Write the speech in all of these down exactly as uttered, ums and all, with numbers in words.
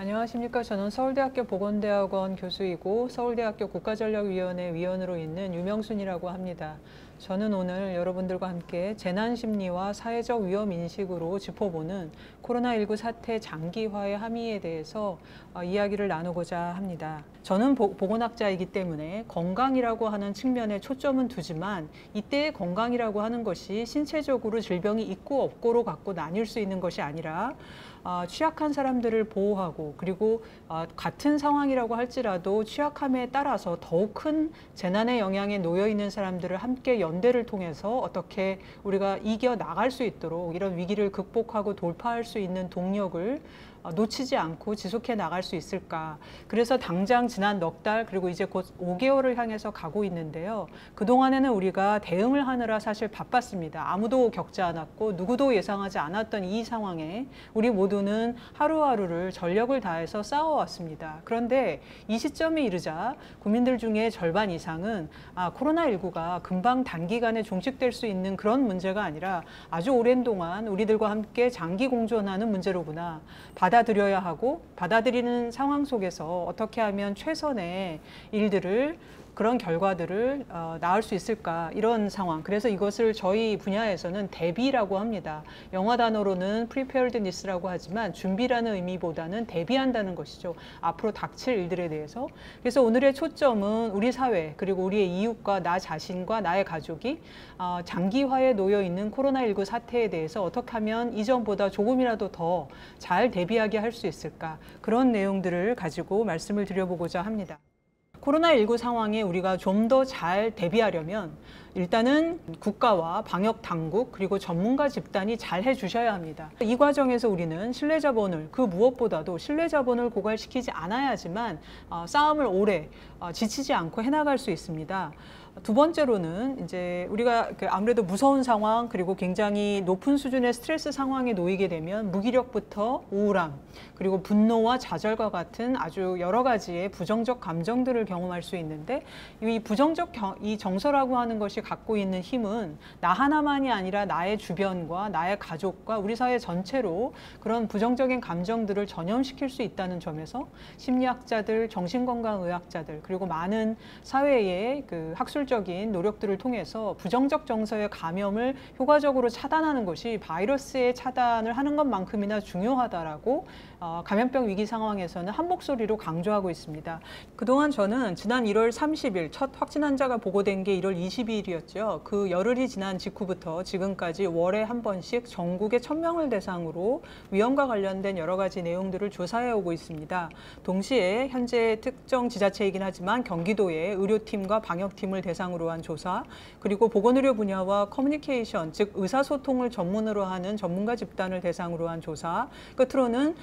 안녕하십니까. 저는 서울대학교 보건대학원 교수이고 서울대학교 국가전력위원회 위원으로 있는 유명순이라고 합니다. 저는 오늘 여러분들과 함께 재난심리와 사회적 위험인식으로 짚어보는 코로나십구 사태 장기화의 함의에 대해서 이야기를 나누고자 합니다. 저는 보건학자이기 때문에 건강이라고 하는 측면에 초점은 두지만 이때의 건강이라고 하는 것이 신체적으로 질병이 있고 없고로 갖고 나뉠 수 있는 것이 아니라 어, 취약한 사람들을 보호하고 그리고 어, 같은 상황이라고 할지라도 취약함에 따라서 더욱 큰 재난의 영향에 놓여 있는 사람들을 함께 연대를 통해서 어떻게 우리가 이겨 나갈 수 있도록 이런 위기를 극복하고 돌파할 수 있는 동력을 놓치지 않고 지속해 나갈 수 있을까. 그래서 당장 지난 넉 달 그리고 이제 곧 오 개월을 향해서 가고 있는데요. 그동안에는 우리가 대응을 하느라 사실 바빴습니다. 아무도 겪지 않았고 누구도 예상하지 않았던 이 상황에 우리 모두는 하루하루를 전력을 다해서 싸워왔습니다. 그런데 이 시점에 이르자 국민들 중에 절반 이상은 아, 코로나십구가 금방 단기간에 종식될 수 있는 그런 문제가 아니라 아주 오랜 동안 우리들과 함께 장기 공존하는 문제로구나. 받아들여야 하고 받아들이는 상황 속에서 어떻게 하면 최선의 일들을 그런 결과들을 어, 낳을 수 있을까 이런 상황. 그래서 이것을 저희 분야에서는 대비라고 합니다. 영어 단어로는 preparedness라고 하지만 준비라는 의미보다는 대비한다는 것이죠. 앞으로 닥칠 일들에 대해서. 그래서 오늘의 초점은 우리 사회 그리고 우리의 이웃과 나 자신과 나의 가족이 어, 장기화에 놓여 있는 코로나십구 사태에 대해서 어떻게 하면 이전보다 조금이라도 더 잘 대비하게 할 수 있을까 그런 내용들을 가지고 말씀을 드려보고자 합니다. 코로나십구 상황에 우리가 좀 더 잘 대비하려면 일단은 국가와 방역 당국 그리고 전문가 집단이 잘 해주셔야 합니다. 이 과정에서 우리는 신뢰자본을 그 무엇보다도 신뢰자본을 고갈시키지 않아야지만 어, 싸움을 오래 어, 지치지 않고 해나갈 수 있습니다. 두 번째로는 이제 우리가 아무래도 무서운 상황 그리고 굉장히 높은 수준의 스트레스 상황에 놓이게 되면 무기력부터 우울함 그리고 분노와 좌절과 같은 아주 여러 가지의 부정적 감정들을 경험할 수 있는데 이 부정적 경, 이 정서라고 하는 것이 갖고 있는 힘은 나 하나만이 아니라 나의 주변과 나의 가족과 우리 사회 전체로 그런 부정적인 감정들을 전염시킬 수 있다는 점에서 심리학자들, 정신건강의학자들 그리고 많은 사회의 그 학술적인 노력들을 통해서 부정적 정서의 감염을 효과적으로 차단하는 것이 바이러스의 차단을 하는 것만큼이나 중요하다라고 어, 감염병 위기 상황에서는 한 목소리로 강조하고 있습니다. 그동안 저는 지난 일월 삼십일 첫 확진 환자가 보고된 게 일월 이십이일이었죠. 그 열흘이 지난 직후부터 지금까지 월에 한 번씩 전국의 천 명을 대상으로 위험과 관련된 여러 가지 내용들을 조사해 오고 있습니다. 동시에 현재 특정 지자체이긴 하지만 경기도의 의료팀과 방역팀을 대상으로 한 조사, 그리고 보건의료 분야와 커뮤니케이션, 즉 의사소통을 전문으로 하는 전문가 집단을 대상으로 한 조사, 끝으로는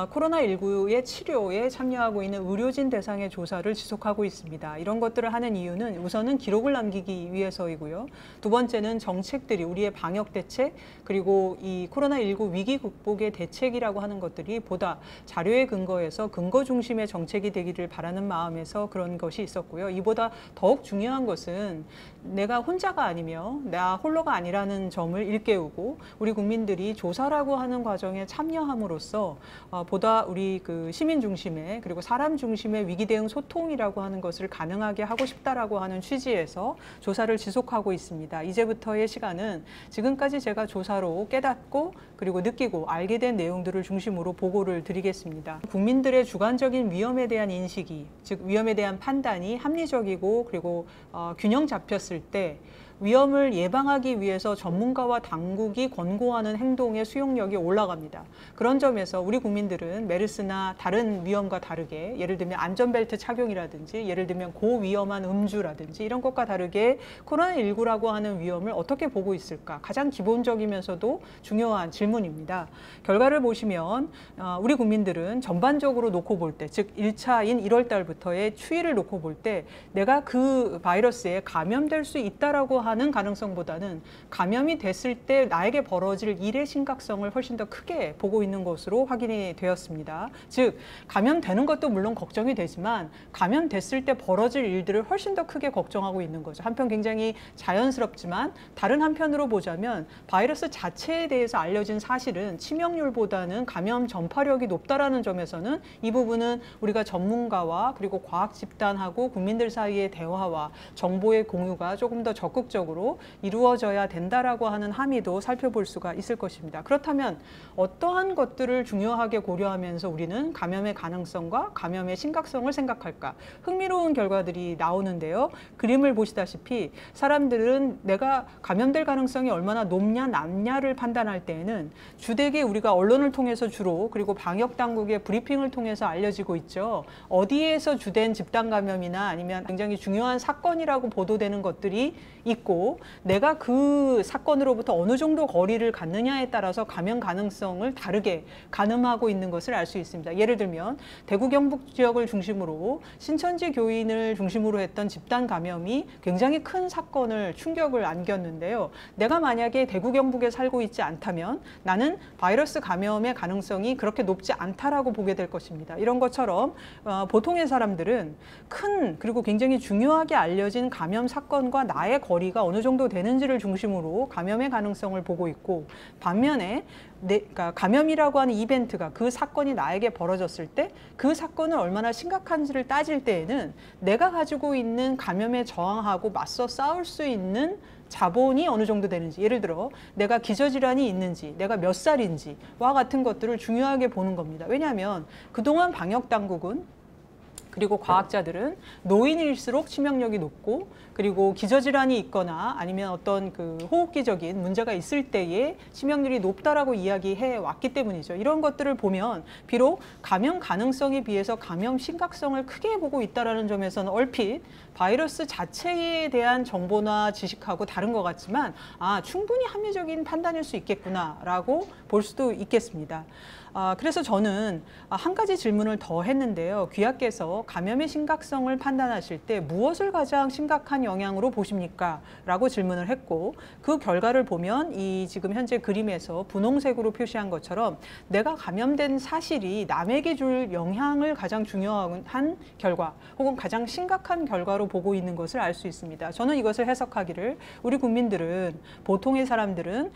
코로나십구의 치료에 참여하고 있는 의료진 대상의 조사를 지속하고 있습니다. 이런 것들을 하는 이유는 우선은 기록을 남기기 위해서이고요. 두 번째는 정책들이 우리의 방역 대책 그리고 이 코로나십구 위기 극복의 대책이라고 하는 것들이 보다 자료에 근거해서 근거 중심의 정책이 되기를 바라는 마음에서 그런 것이 있었고요. 이보다 더욱 중요한 것은 내가 혼자가 아니며 나 홀로가 아니라는 점을 일깨우고 우리 국민들이 조사라고 하는 과정에 참여함으로써 어, 보다 우리 그 시민 중심의 그리고 사람 중심의 위기 대응 소통이라고 하는 것을 가능하게 하고 싶다라고 하는 취지에서 조사를 지속하고 있습니다. 이제부터의 시간은 지금까지 제가 조사로 깨닫고 그리고 느끼고 알게 된 내용들을 중심으로 보고를 드리겠습니다. 국민들의 주관적인 위험에 대한 인식이, 즉 위험에 대한 판단이 합리적이고 그리고 어, 균형 잡혔을 때 위험을 예방하기 위해서 전문가와 당국이 권고하는 행동의 수용력이 올라갑니다. 그런 점에서 우리 국민들은 메르스나 다른 위험과 다르게 예를 들면 안전벨트 착용이라든지 예를 들면 고위험한 음주라든지 이런 것과 다르게 코로나십구라고 하는 위험을 어떻게 보고 있을까? 가장 기본적이면서도 중요한 질문입니다. 결과를 보시면 우리 국민들은 전반적으로 놓고 볼 때, 즉 일 차인 일월 달부터의 추이를 놓고 볼 때 내가 그 바이러스에 감염될 수 있다라고 하는 가능성보다는 감염이 됐을 때 나에게 벌어질 일의 심각성을 훨씬 더 크게 보고 있는 것으로 확인이 되었습니다. 즉 감염되는 것도 물론 걱정이 되지만 감염됐을 때 벌어질 일들을 훨씬 더 크게 걱정하고 있는 거죠. 한편 굉장히 자연스럽지만 다른 한편으로 보자면 바이러스 자체에 대해서 알려진 사실은 치명률보다는 감염 전파력이 높다라는 점에서는 이 부분은 우리가 전문가와 그리고 과학 집단하고 국민들 사이의 대화와 정보의 공유가 조금 더 적극적으로 이루어져야 된다라고 하는 함의도 살펴볼 수가 있을 것입니다. 그렇다면 어떠한 것들을 중요하게 고려하면서 우리는 감염의 가능성과 감염의 심각성을 생각할까? 흥미로운 결과들이 나오는데요. 그림을 보시다시피 사람들은 내가 감염될 가능성이 얼마나 높냐 낮냐를 판단할 때에는 주되게 우리가 언론을 통해서 주로 그리고 방역 당국의 브리핑을 통해서 알려지고 있죠. 어디에서 주된 집단 감염이나 아니면 굉장히 중요한 사건이라고 보도되는 것들이 있고 내가 그 사건으로부터 어느 정도 거리를 갖느냐에 따라서 감염 가능성을 다르게 가늠하고 있는 것을 알 수 있습니다. 예를 들면 대구 경북 지역을 중심으로 신천지 교인을 중심으로 했던 집단 감염이 굉장히 큰 사건을 충격을 안겼는데요. 내가 만약에 대구 경북에 살고 있지 않다면 나는 바이러스 감염의 가능성이 그렇게 높지 않다라고 보게 될 것입니다. 이런 것처럼 어, 보통의 사람들은 큰 그리고 굉장히 중요하게 알려진 감염 사건과 나의 거리가 어느 정도 되는지를 중심으로 감염의 가능성을 보고 있고 반면에 내, 그러니까 감염이라고 하는 이벤트가 그 사건이 나에게 벌어졌을 때 그 사건을 얼마나 심각한지를 따질 때에는 내가 가지고 있는 감염에 저항하고 맞서 싸울 수 있는 자본이 어느 정도 되는지 예를 들어 내가 기저질환이 있는지 내가 몇 살인지와 같은 것들을 중요하게 보는 겁니다. 왜냐하면 그동안 방역당국은 그리고 과학자들은 노인일수록 치명력이 높고 그리고 기저질환이 있거나 아니면 어떤 그 호흡기적인 문제가 있을 때에 치명률이 높다라고 이야기해 왔기 때문이죠. 이런 것들을 보면 비록 감염 가능성에 비해서 감염 심각성을 크게 보고 있다는 점에서는 얼핏 바이러스 자체에 대한 정보나 지식하고 다른 것 같지만 아 충분히 합리적인 판단일 수 있겠구나라고 볼 수도 있겠습니다. 아, 그래서 저는 한 가지 질문을 더 했는데요. 귀하께서 감염의 심각성을 판단하실 때 무엇을 가장 심각한 영향으로 보십니까? 라고 질문을 했고 그 결과를 보면 이 지금 현재 그림에서 분홍색으로 표시한 것처럼 내가 감염된 사실이 남에게 줄 영향을 가장 중요한 결과 혹은 가장 심각한 결과로 보고 있는 것을 알 수 있습니다. 저는 이것을 해석하기를 우리 국민들은 보통의 사람들은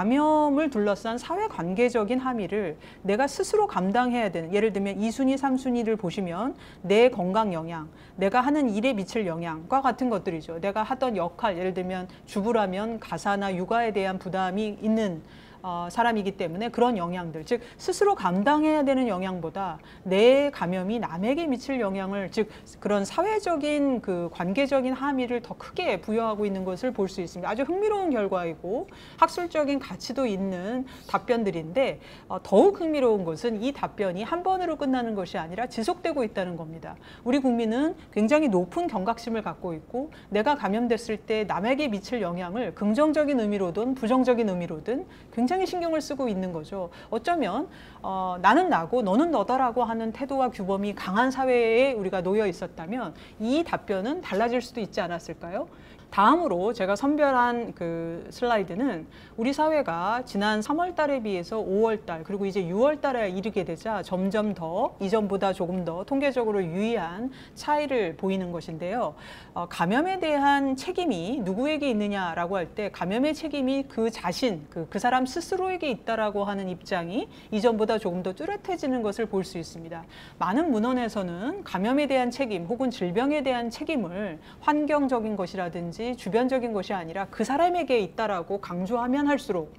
감염을 둘러싼 사회관계적인 함의를 내가 스스로 감당해야 되는 예를 들면 이 순위, 삼 순위를 보시면 내 건강 영향, 내가 하는 일에 미칠 영향과 같은 것들이죠. 내가 하던 역할, 예를 들면 주부라면 가사나 육아에 대한 부담이 있는 어, 사람이기 때문에 그런 영향들, 즉 스스로 감당해야 되는 영향보다 내 감염이 남에게 미칠 영향을, 즉 그런 사회적인 그 관계적인 함의를 더 크게 부여하고 있는 것을 볼 수 있습니다. 아주 흥미로운 결과이고 학술적인 가치도 있는 답변들인데 어, 더욱 흥미로운 것은 이 답변이 한 번으로 끝나는 것이 아니라 지속되고 있다는 겁니다. 우리 국민은 굉장히 높은 경각심을 갖고 있고 내가 감염됐을 때 남에게 미칠 영향을 긍정적인 의미로든 부정적인 의미로든 굉장히 신경을 쓰고 있는 거죠. 어쩌면 어, 나는 나고 너는 너다라고 하는 태도와 규범이 강한 사회에 우리가 놓여 있었다면 이 답변은 달라질 수도 있지 않았을까요? 다음으로 제가 선별한 그 슬라이드는 우리 사회가 지난 삼월 달에 비해서 오월 달 그리고 이제 유월 달에 이르게 되자 점점 더 이전보다 조금 더 통계적으로 유의한 차이를 보이는 것인데요. 어, 감염에 대한 책임이 누구에게 있느냐라고 할 때 감염의 책임이 그 자신, 그, 그 사람 스스로에게 있다라고 하는 입장이 이전보다 조금 더 뚜렷해지는 것을 볼 수 있습니다. 많은 문헌에서는 감염에 대한 책임 혹은 질병에 대한 책임을 환경적인 것이라든지 주변적인 것이 아니라 그 사람에게 있다라고 강조하면 할수록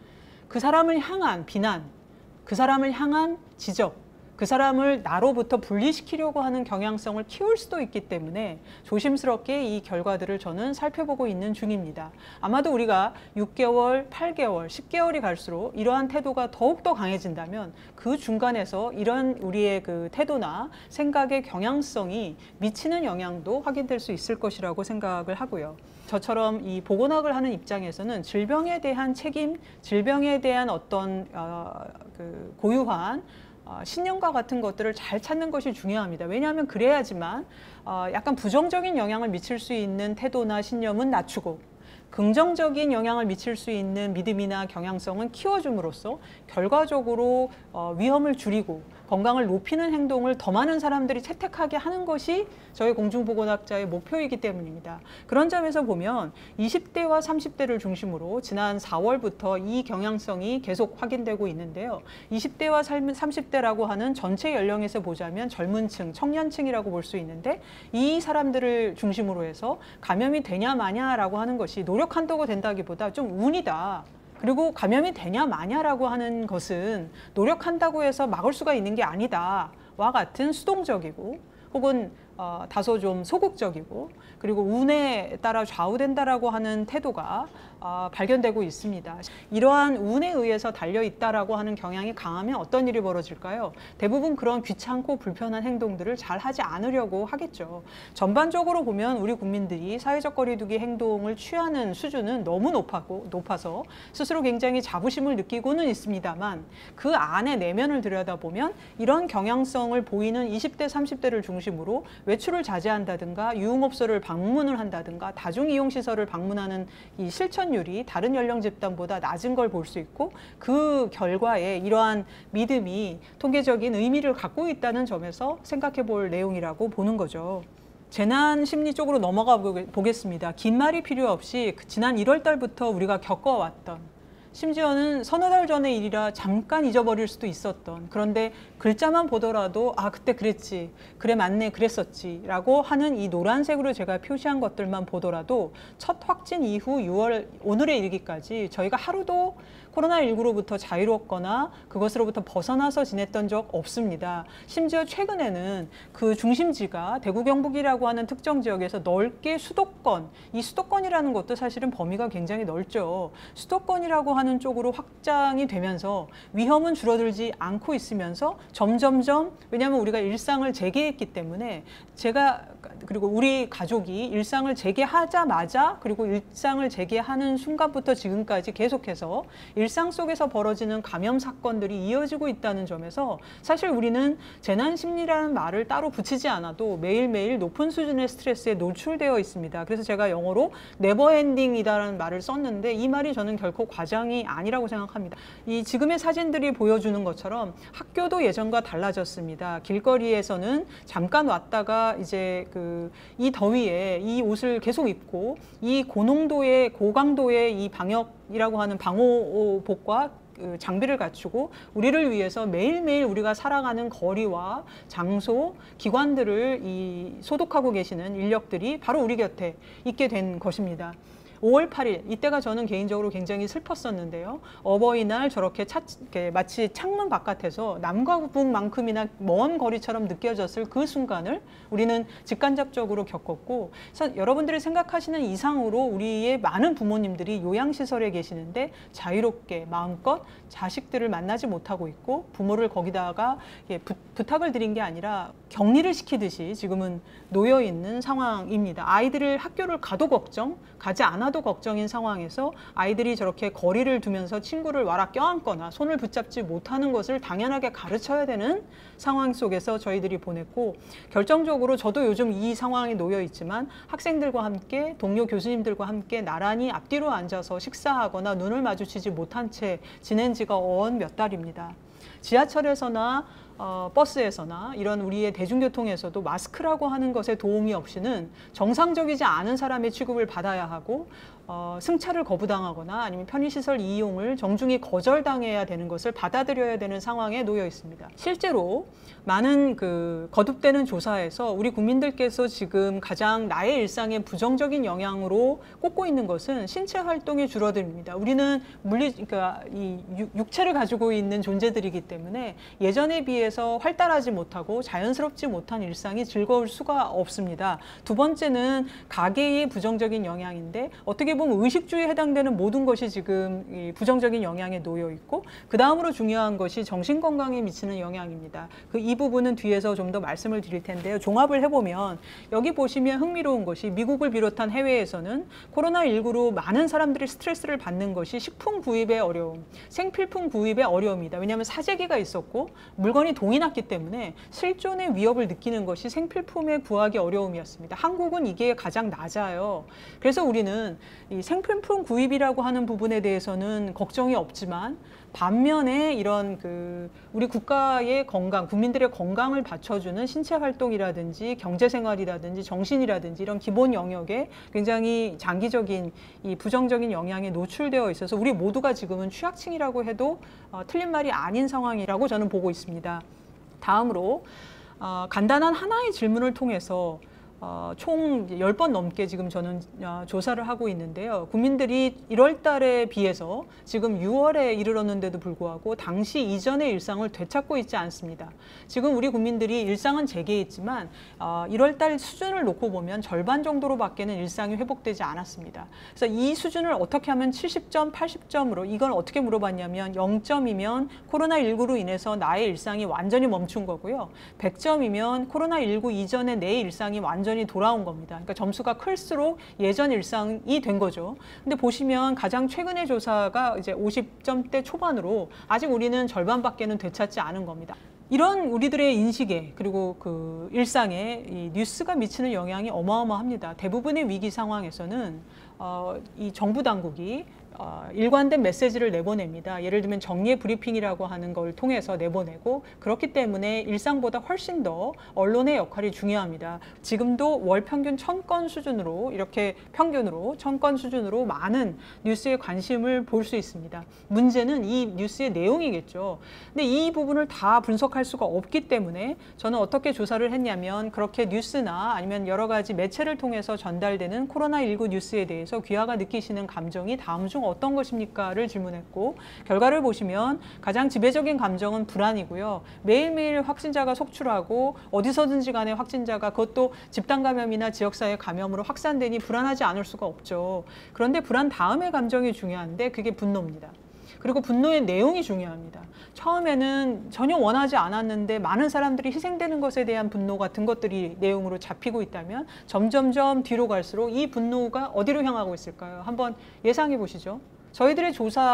그 사람을 향한 비난, 그 사람을 향한 지적, 그 사람을 나로부터 분리시키려고 하는 경향성을 키울 수도 있기 때문에 조심스럽게 이 결과들을 저는 살펴보고 있는 중입니다. 아마도 우리가 육 개월, 팔 개월, 십 개월이 갈수록 이러한 태도가 더욱더 강해진다면 그 중간에서 이런 우리의 그 태도나 생각의 경향성이 미치는 영향도 확인될 수 있을 것이라고 생각을 하고요. 저처럼 이 보건학을 하는 입장에서는 질병에 대한 책임, 질병에 대한 어떤 어, 그 고유한 어, 신념과 같은 것들을 잘 찾는 것이 중요합니다. 왜냐하면 그래야지만 어, 약간 부정적인 영향을 미칠 수 있는 태도나 신념은 낮추고 긍정적인 영향을 미칠 수 있는 믿음이나 경향성은 키워줌으로써 결과적으로 어, 위험을 줄이고 건강을 높이는 행동을 더 많은 사람들이 채택하게 하는 것이 저희 공중보건학자의 목표이기 때문입니다. 그런 점에서 보면 이십 대와 삼십 대를 중심으로 지난 사월부터 이 경향성이 계속 확인되고 있는데요. 이십 대와 삼십 대라고 하는 전체 연령에서 보자면 젊은 층, 청년층이라고 볼 수 있는데 이 사람들을 중심으로 해서 감염이 되냐 마냐라고 하는 것이 노력한다고 된다기보다 좀 운이다. 그리고 감염이 되냐 마냐라고 하는 것은 노력한다고 해서 막을 수가 있는 게 아니다와 같은 수동적이고 혹은 어, 다소 좀 소극적이고 그리고 운에 따라 좌우된다라고 하는 태도가 어, 발견되고 있습니다. 이러한 운에 의해서 달려있다라고 하는 경향이 강하면 어떤 일이 벌어질까요? 대부분 그런 귀찮고 불편한 행동들을 잘 하지 않으려고 하겠죠. 전반적으로 보면 우리 국민들이 사회적 거리두기 행동을 취하는 수준은 너무 높았고, 높아서 스스로 굉장히 자부심을 느끼고는 있습니다만 그 안에 내면을 들여다보면 이런 경향성을 보이는 이십 대, 삼십 대를 중심으로 외출을 자제한다든가 유흥업소를 방문을 한다든가 다중이용시설을 방문하는 이 실천율이 다른 연령 집단보다 낮은 걸 볼 수 있고 그 결과에 이러한 믿음이 통계적인 의미를 갖고 있다는 점에서 생각해 볼 내용이라고 보는 거죠. 재난 심리 쪽으로 넘어가 보겠습니다. 긴 말이 필요 없이 지난 일월 달부터 우리가 겪어왔던 심지어는 서너 달 전의 일이라 잠깐 잊어버릴 수도 있었던 그런데 글자만 보더라도 아 그때 그랬지 그래 맞네 그랬었지 라고 하는 이 노란색으로 제가 표시한 것들만 보더라도 첫 확진 이후 유월 오늘에 이르기까지 저희가 하루도 코로나십구로부터 자유롭거나 그것으로부터 벗어나서 지냈던 적 없습니다. 심지어 최근에는 그 중심지가 대구 경북이라고 하는 특정 지역에서 넓게 수도권, 이 수도권이라는 것도 사실은 범위가 굉장히 넓죠. 수도권이라고 하는 쪽으로 확장이 되면서 위험은 줄어들지 않고 있으면서 점점점 왜냐하면 우리가 일상을 재개했기 때문에 제가 그리고 우리 가족이 일상을 재개하자마자 그리고 일상을 재개하는 순간부터 지금까지 계속해서 일상 속에서 벌어지는 감염 사건들이 이어지고 있다는 점에서 사실 우리는 재난심리라는 말을 따로 붙이지 않아도 매일매일 높은 수준의 스트레스에 노출되어 있습니다. 그래서 제가 영어로 네버엔딩이다라는 말을 썼는데 이 말이 저는 결코 과장이 아니라고 생각합니다. 이 지금의 사진들이 보여주는 것처럼 학교도 예전과 달라졌습니다. 길거리에서는 잠깐 왔다가 이제 그 이 더위에 이 옷을 계속 입고 이 고농도의 고강도의 이 방역이라고 하는 방호복과 장비를 갖추고 우리를 위해서 매일매일 우리가 살아가는 거리와 장소, 기관들을 이 소독하고 계시는 인력들이 바로 우리 곁에 있게 된 것입니다. 오월 팔일 이때가 저는 개인적으로 굉장히 슬펐었는데요. 어버이날 저렇게 차, 마치 창문 바깥에서 남과 북만큼이나 먼 거리처럼 느껴졌을 그 순간을 우리는 직간접적으로 겪었고 여러분들이 생각하시는 이상으로 우리의 많은 부모님들이 요양시설에 계시는데 자유롭게 마음껏 자식들을 만나지 못하고 있고 부모를 거기다가 부, 부탁을 드린 게 아니라 격리를 시키듯이 지금은 놓여 있는 상황입니다. 아이들을 학교를 가도 걱정, 가지 않아도 걱정인 상황에서 아이들이 저렇게 거리를 두면서 친구를 와라 껴안거나 손을 붙잡지 못하는 것을 당연하게 가르쳐야 되는 상황 속에서 저희들이 보냈고 결정적으로 저도 요즘 이 상황에 놓여 있지만 학생들과 함께 동료 교수님들과 함께 나란히 앞뒤로 앉아서 식사하거나 눈을 마주치지 못한 채 지낸 지가 언 몇 달입니다. 지하철에서나 어, 버스에서나 이런 우리의 대중교통에서도 마스크라고 하는 것의 도움이 없이는 정상적이지 않은 사람의 취급을 받아야 하고 어, 승차를 거부당하거나 아니면 편의시설 이용을 정중히 거절당해야 되는 것을 받아들여야 되는 상황에 놓여 있습니다. 실제로 많은 그 거듭되는 조사에서 우리 국민들께서 지금 가장 나의 일상에 부정적인 영향으로 꼽고 있는 것은 신체 활동의 줄어듦입니다. 우리는 물리, 그러니까 이 육체를 가지고 있는 존재들이기 때문에 예전에 비해서 활달하지 못하고 자연스럽지 못한 일상이 즐거울 수가 없습니다. 두 번째는 가계의 부정적인 영향인데 어떻게 보면 의식주에 해당되는 모든 것이 지금 이 부정적인 영향에 놓여 있고 그 다음으로 중요한 것이 정신건강에 미치는 영향입니다. 그 이 부분은 뒤에서 좀 더 말씀을 드릴 텐데요. 종합을 해보면 여기 보시면 흥미로운 것이 미국을 비롯한 해외에서는 코로나십구로 많은 사람들이 스트레스를 받는 것이 식품 구입의 어려움, 생필품 구입의 어려움이다. 왜냐하면 사재기가 있었고 물건이 물건이 동이 났기 때문에 실존의 위협을 느끼는 것이 생필품에 구하기 어려움이었습니다. 한국은 이게 가장 낮아요. 그래서 우리는 이 생필품 구입이라고 하는 부분에 대해서는 걱정이 없지만, 반면에 이런 그 우리 국가의 건강, 국민들의 건강을 받쳐주는 신체 활동이라든지 경제생활이라든지 정신이라든지 이런 기본 영역에 굉장히 장기적인 이 부정적인 영향에 노출되어 있어서 우리 모두가 지금은 취약층이라고 해도 어, 틀린 말이 아닌 상황이라고 저는 보고 있습니다. 다음으로 어, 간단한 하나의 질문을 통해서 어, 총 열 번 넘게 지금 저는 어, 조사를 하고 있는데요. 국민들이 일월 달에 비해서 지금 유월에 이르렀는데도 불구하고 당시 이전의 일상을 되찾고 있지 않습니다. 지금 우리 국민들이 일상은 재개했지만 어, 일월 달 수준을 놓고 보면 절반 정도로밖에는 일상이 회복되지 않았습니다. 그래서 이 수준을 어떻게 하면 칠십 점, 팔십 점으로, 이건 어떻게 물어봤냐면 영 점이면 코로나십구로 인해서 나의 일상이 완전히 멈춘 거고요. 백 점이면 코로나십구 이전의 내 일상이 완전히 돌아온 겁니다. 그러니까 점수가 클수록 예전 일상이 된 거죠. 근데 보시면 가장 최근의 조사가 이제 오십 점대 초반으로 아직 우리는 절반밖에는 되찾지 않은 겁니다. 이런 우리들의 인식에, 그리고 그 일상에 이 뉴스가 미치는 영향이 어마어마합니다. 대부분의 위기 상황에서는 어, 이 정부 당국이 어, 일관된 메시지를 내보냅니다. 예를 들면 정례 브리핑이라고 하는 걸 통해서 내보내고, 그렇기 때문에 일상보다 훨씬 더 언론의 역할이 중요합니다. 지금도 월 평균 천 건 수준으로, 이렇게 평균으로 천 건 수준으로 많은 뉴스에 관심을 볼 수 있습니다. 문제는 이 뉴스의 내용이겠죠. 근데 이 부분을 다 분석할 수가 없기 때문에 저는 어떻게 조사를 했냐면, 그렇게 뉴스나 아니면 여러 가지 매체를 통해서 전달되는 코로나십구 뉴스에 대해서 귀하가 느끼시는 감정이 다음 중 어떤 것입니까?를 질문했고, 결과를 보시면 가장 지배적인 감정은 불안이고요. 매일매일 확진자가 속출하고 어디서든지 간에 확진자가, 그것도 집단 감염이나 지역사회 감염으로 확산되니 불안하지 않을 수가 없죠. 그런데 불안 다음의 감정이 중요한데 그게 분노입니다. 그리고 분노의 내용이 중요합니다. 처음에는 전혀 원하지 않았는데 많은 사람들이 희생되는 것에 대한 분노 같은 것들이 내용으로 잡히고 있다면, 점점점 뒤로 갈수록 이 분노가 어디로 향하고 있을까요? 한번 예상해 보시죠. 저희들의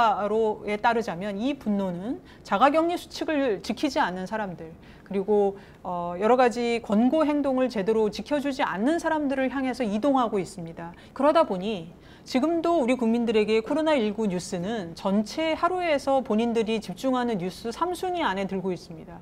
조사로에 따르자면 이 분노는 자가격리 수칙을 지키지 않는 사람들, 그리고 어 여러 가지 권고 행동을 제대로 지켜주지 않는 사람들을 향해서 이동하고 있습니다. 그러다 보니 지금도 우리 국민들에게 코로나십구 뉴스는 전체 하루에서 본인들이 집중하는 뉴스 삼 순위 안에 들고 있습니다.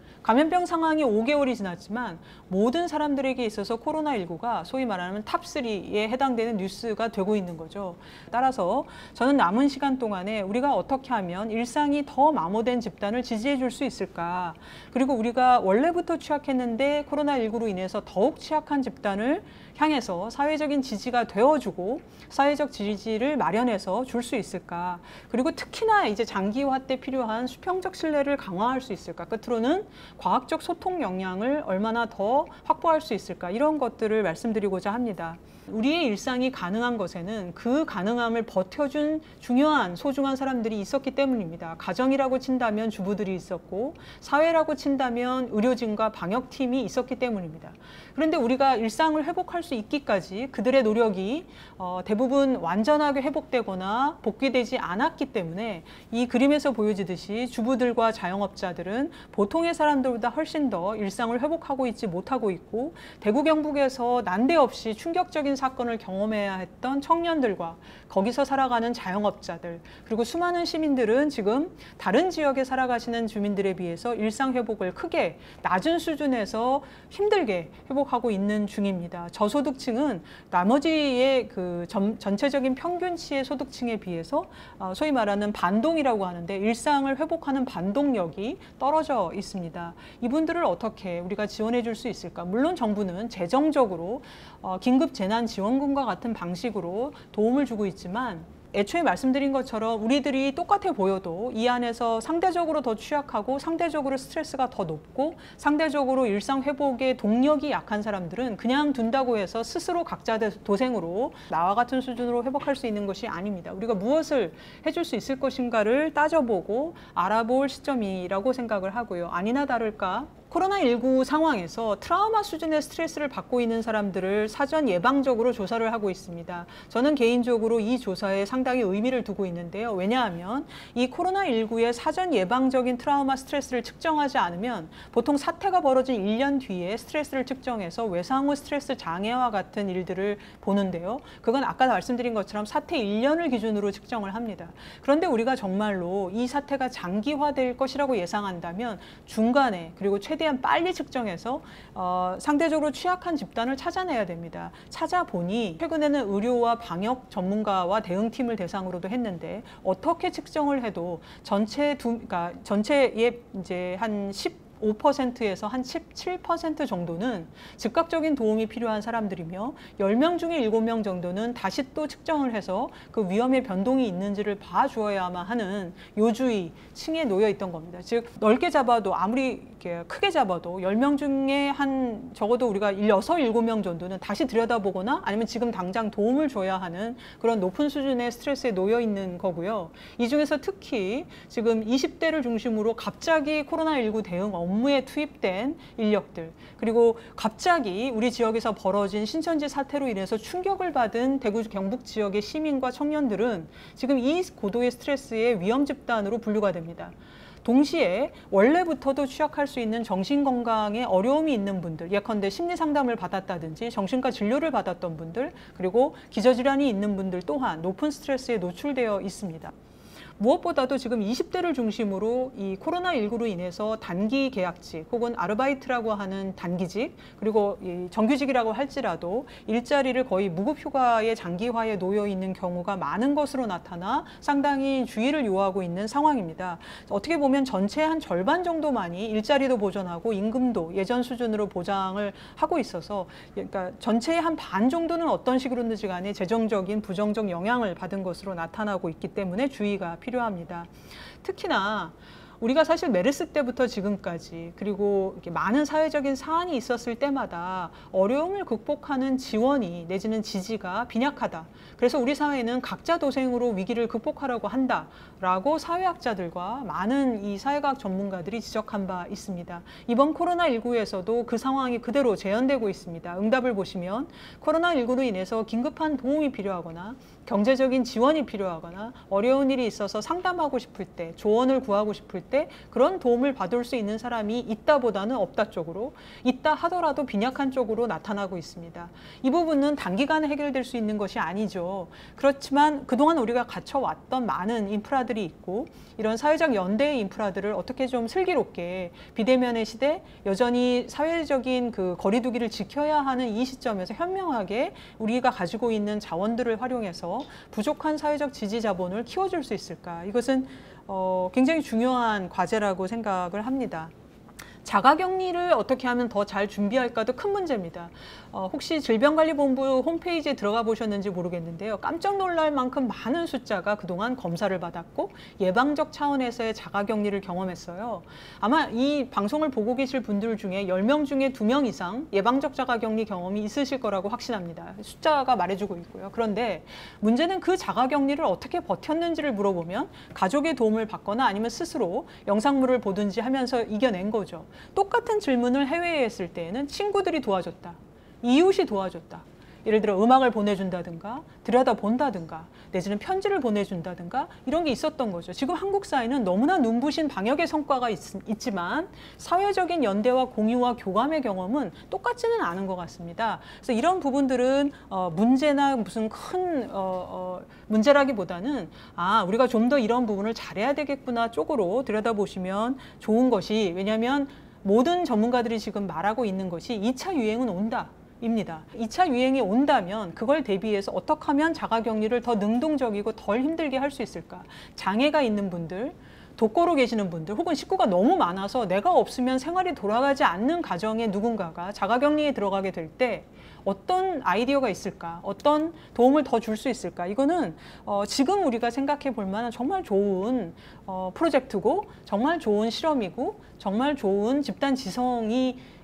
감염병 상황이 오 개월이 지났지만 모든 사람들에게 있어서 코로나십구가 소위 말하는 탑삼에 해당되는 뉴스가 되고 있는 거죠. 따라서 저는 남은 시간 동안에 우리가 어떻게 하면 일상이 더 마모된 집단을 지지해 줄 수 있을까? 그리고 우리가 원래부터 취약했는데 코로나십구로 인해서 더욱 취약한 집단을 향해서 사회적인 지지가 되어주고 사회적 지지를 마련해서 줄 수 있을까? 그리고 특히나 이제 장기화 때 필요한 수평적 신뢰를 강화할 수 있을까? 끝으로는 과학적 소통 역량을 얼마나 더 확보할 수 있을까? 이런 것들을 말씀드리고자 합니다. 우리의 일상이 가능한 것에는 그 가능함을 버텨준 중요한 소중한 사람들이 있었기 때문입니다. 가정이라고 친다면 주부들이 있었고, 사회라고 친다면 의료진과 방역팀이 있었기 때문입니다. 그런데 우리가 일상을 회복할 수 있기까지 그들의 노력이 어, 대부분 완전하게 회복되거나 복귀되지 않았기 때문에 이 그림에서 보여지듯이 주부들과 자영업자들은 보통의 사람들보다 훨씬 더 일상을 회복하고 있지 못하고 있고, 대구 경북에서 난데없이 충격적인 사건을 경험해야 했던 청년들과 거기서 살아가는 자영업자들, 그리고 수많은 시민들은 지금 다른 지역에 살아가시는 주민들에 비해서 일상 회복을 크게 낮은 수준에서 힘들게 회복하고 있는 중입니다. 저소득층은 나머지의 그 전, 전체적인 평균치의 소득층에 비해서 어, 소위 말하는 반동이라고 하는데 일상을 회복하는 반동력이 떨어져 있습니다. 이분들을 어떻게 우리가 지원해 줄 수 있을까? 물론 정부는 재정적으로 어, 긴급 재난 지원금과 같은 방식으로 도움을 주고 있지만, 애초에 말씀드린 것처럼 우리들이 똑같아 보여도 이 안에서 상대적으로 더 취약하고 상대적으로 스트레스가 더 높고 상대적으로 일상 회복의 동력이 약한 사람들은 그냥 둔다고 해서 스스로 각자 도생으로 나와 같은 수준으로 회복할 수 있는 것이 아닙니다. 우리가 무엇을 해줄 수 있을 것인가를 따져보고 알아볼 시점이라고 생각을 하고요. 아니나 다를까 코로나십구 상황에서 트라우마 수준의 스트레스를 받고 있는 사람들을 사전 예방적으로 조사를 하고 있습니다. 저는 개인적으로 이 조사에 상당히 의미를 두고 있는데요. 왜냐하면 이 코로나십구의 사전 예방적인 트라우마 스트레스를 측정하지 않으면 보통 사태가 벌어진 일 년 뒤에 스트레스를 측정해서 외상 후 스트레스 장애와 같은 일들을 보는데요. 그건 아까 말씀드린 것처럼 사태 일 년을 기준으로 측정을 합니다. 그런데 우리가 정말로 이 사태가 장기화될 것이라고 예상한다면 중간에 그리고 최대한 빨리 측정해서 어, 상대적으로 취약한 집단을 찾아내야 됩니다. 찾아보니 최근에는 의료와 방역 전문가와 대응팀을 대상으로도 했는데 어떻게 측정을 해도 전체 두, 그러니까 전체의 이제 한 십오 퍼센트에서 한 십칠 퍼센트 정도는 즉각적인 도움이 필요한 사람들이며 열 명 중에 일곱 명 정도는 다시 또 측정을 해서 그 위험의 변동이 있는지를 봐주어야만 하는 요주의 층에 놓여 있던 겁니다. 즉 넓게 잡아도 아무리 이렇게 크게 잡아도 열 명 중에 한 적어도 우리가 여섯, 일곱 명 정도는 다시 들여다보거나 아니면 지금 당장 도움을 줘야 하는 그런 높은 수준의 스트레스에 놓여 있는 거고요. 이 중에서 특히 지금 이십 대를 중심으로 갑자기 코로나십구 대응 업무에 투입된 인력들, 그리고 갑자기 우리 지역에서 벌어진 신천지 사태로 인해서 충격을 받은 대구 경북 지역의 시민과 청년들은 지금 이 고도의 스트레스의 위험 집단으로 분류가 됩니다. 동시에 원래부터도 취약할 수 있는 정신건강에 어려움이 있는 분들, 예컨대 심리상담을 받았다든지 정신과 진료를 받았던 분들, 그리고 기저질환이 있는 분들 또한 높은 스트레스에 노출되어 있습니다. 무엇보다도 지금 이십 대를 중심으로 이 코로나십구로 인해서 단기 계약직 혹은 아르바이트라고 하는 단기직, 그리고 이 정규직이라고 할지라도 일자리를 거의 무급휴가의 장기화에 놓여 있는 경우가 많은 것으로 나타나 상당히 주의를 요하고 있는 상황입니다. 어떻게 보면 전체의 한 절반 정도만이 일자리도 보존하고 임금도 예전 수준으로 보장을 하고 있어서, 그러니까 전체의 한 반 정도는 어떤 식으로든지 간에 재정적인 부정적 영향을 받은 것으로 나타나고 있기 때문에 주의가 필요합니다. 특히나 우리가 사실 메르스 때부터 지금까지 그리고 이렇게 많은 사회적인 사안이 있었을 때마다 어려움을 극복하는 지원이 내지는 지지가 빈약하다. 그래서 우리 사회는 각자 도생으로 위기를 극복하려고 한다라고 사회학자들과 많은 이 사회과학 전문가들이 지적한 바 있습니다. 이번 코로나십구에서도 그 상황이 그대로 재현되고 있습니다. 응답을 보시면 코로나십구로 인해서 긴급한 도움이 필요하거나 경제적인 지원이 필요하거나 어려운 일이 있어서 상담하고 싶을 때, 조언을 구하고 싶을 때 그런 도움을 받을 수 있는 사람이 있다보다는 없다 쪽으로, 있다 하더라도 빈약한 쪽으로 나타나고 있습니다. 이 부분은 단기간에 해결될 수 있는 것이 아니죠. 그렇지만 그동안 우리가 갖춰왔던 많은 인프라들이 있고 이런 사회적 연대의 인프라들을 어떻게 좀 슬기롭게 비대면의 시대, 여전히 사회적인 그 거리두기를 지켜야 하는 이 시점에서 현명하게 우리가 가지고 있는 자원들을 활용해서 부족한 사회적 지지 자본을 키워줄 수 있을까? 이것은 어, 굉장히 중요한 과제라고 생각을 합니다. 자가격리를 어떻게 하면 더 잘 준비할까도 큰 문제입니다. 어, 혹시 질병관리본부 홈페이지에 들어가 보셨는지 모르겠는데요. 깜짝 놀랄 만큼 많은 숫자가 그동안 검사를 받았고 예방적 차원에서의 자가격리를 경험했어요. 아마 이 방송을 보고 계실 분들 중에 열 명 중에 두 명 이상 예방적 자가격리 경험이 있으실 거라고 확신합니다. 숫자가 말해주고 있고요. 그런데 문제는 그 자가격리를 어떻게 버텼는지를 물어보면 가족의 도움을 받거나 아니면 스스로 영상물을 보든지 하면서 이겨낸 거죠. 똑같은 질문을 해외에 했을 때에는 친구들이 도와줬다, 이웃이 도와줬다. 예를 들어 음악을 보내준다든가 들여다본다든가 내지는 편지를 보내준다든가 이런 게 있었던 거죠. 지금 한국 사회는 너무나 눈부신 방역의 성과가 있, 있지만 사회적인 연대와 공유와 교감의 경험은 똑같지는 않은 것 같습니다. 그래서 이런 부분들은 어, 문제나 무슨 큰 어, 어, 문제라기보다는 아 우리가 좀 더 이런 부분을 잘해야 되겠구나 쪽으로 들여다보시면 좋은 것이, 왜냐하면 모든 전문가들이 지금 말하고 있는 것이 이 차 유행은 온다. 입니다. 이 차 유행이 온다면 그걸 대비해서 어떻게 하면 자가격리를 더 능동적이고 덜 힘들게 할 수 있을까? 장애가 있는 분들, 독거로 계시는 분들, 혹은 식구가 너무 많아서 내가 없으면 생활이 돌아가지 않는 가정의 누군가가 자가격리에 들어가게 될 때 어떤 아이디어가 있을까? 어떤 도움을 더 줄 수 있을까? 이거는 어, 지금 우리가 생각해 볼 만한 정말 좋은 어, 프로젝트고 정말 좋은 실험이고 정말 좋은 집단 지성이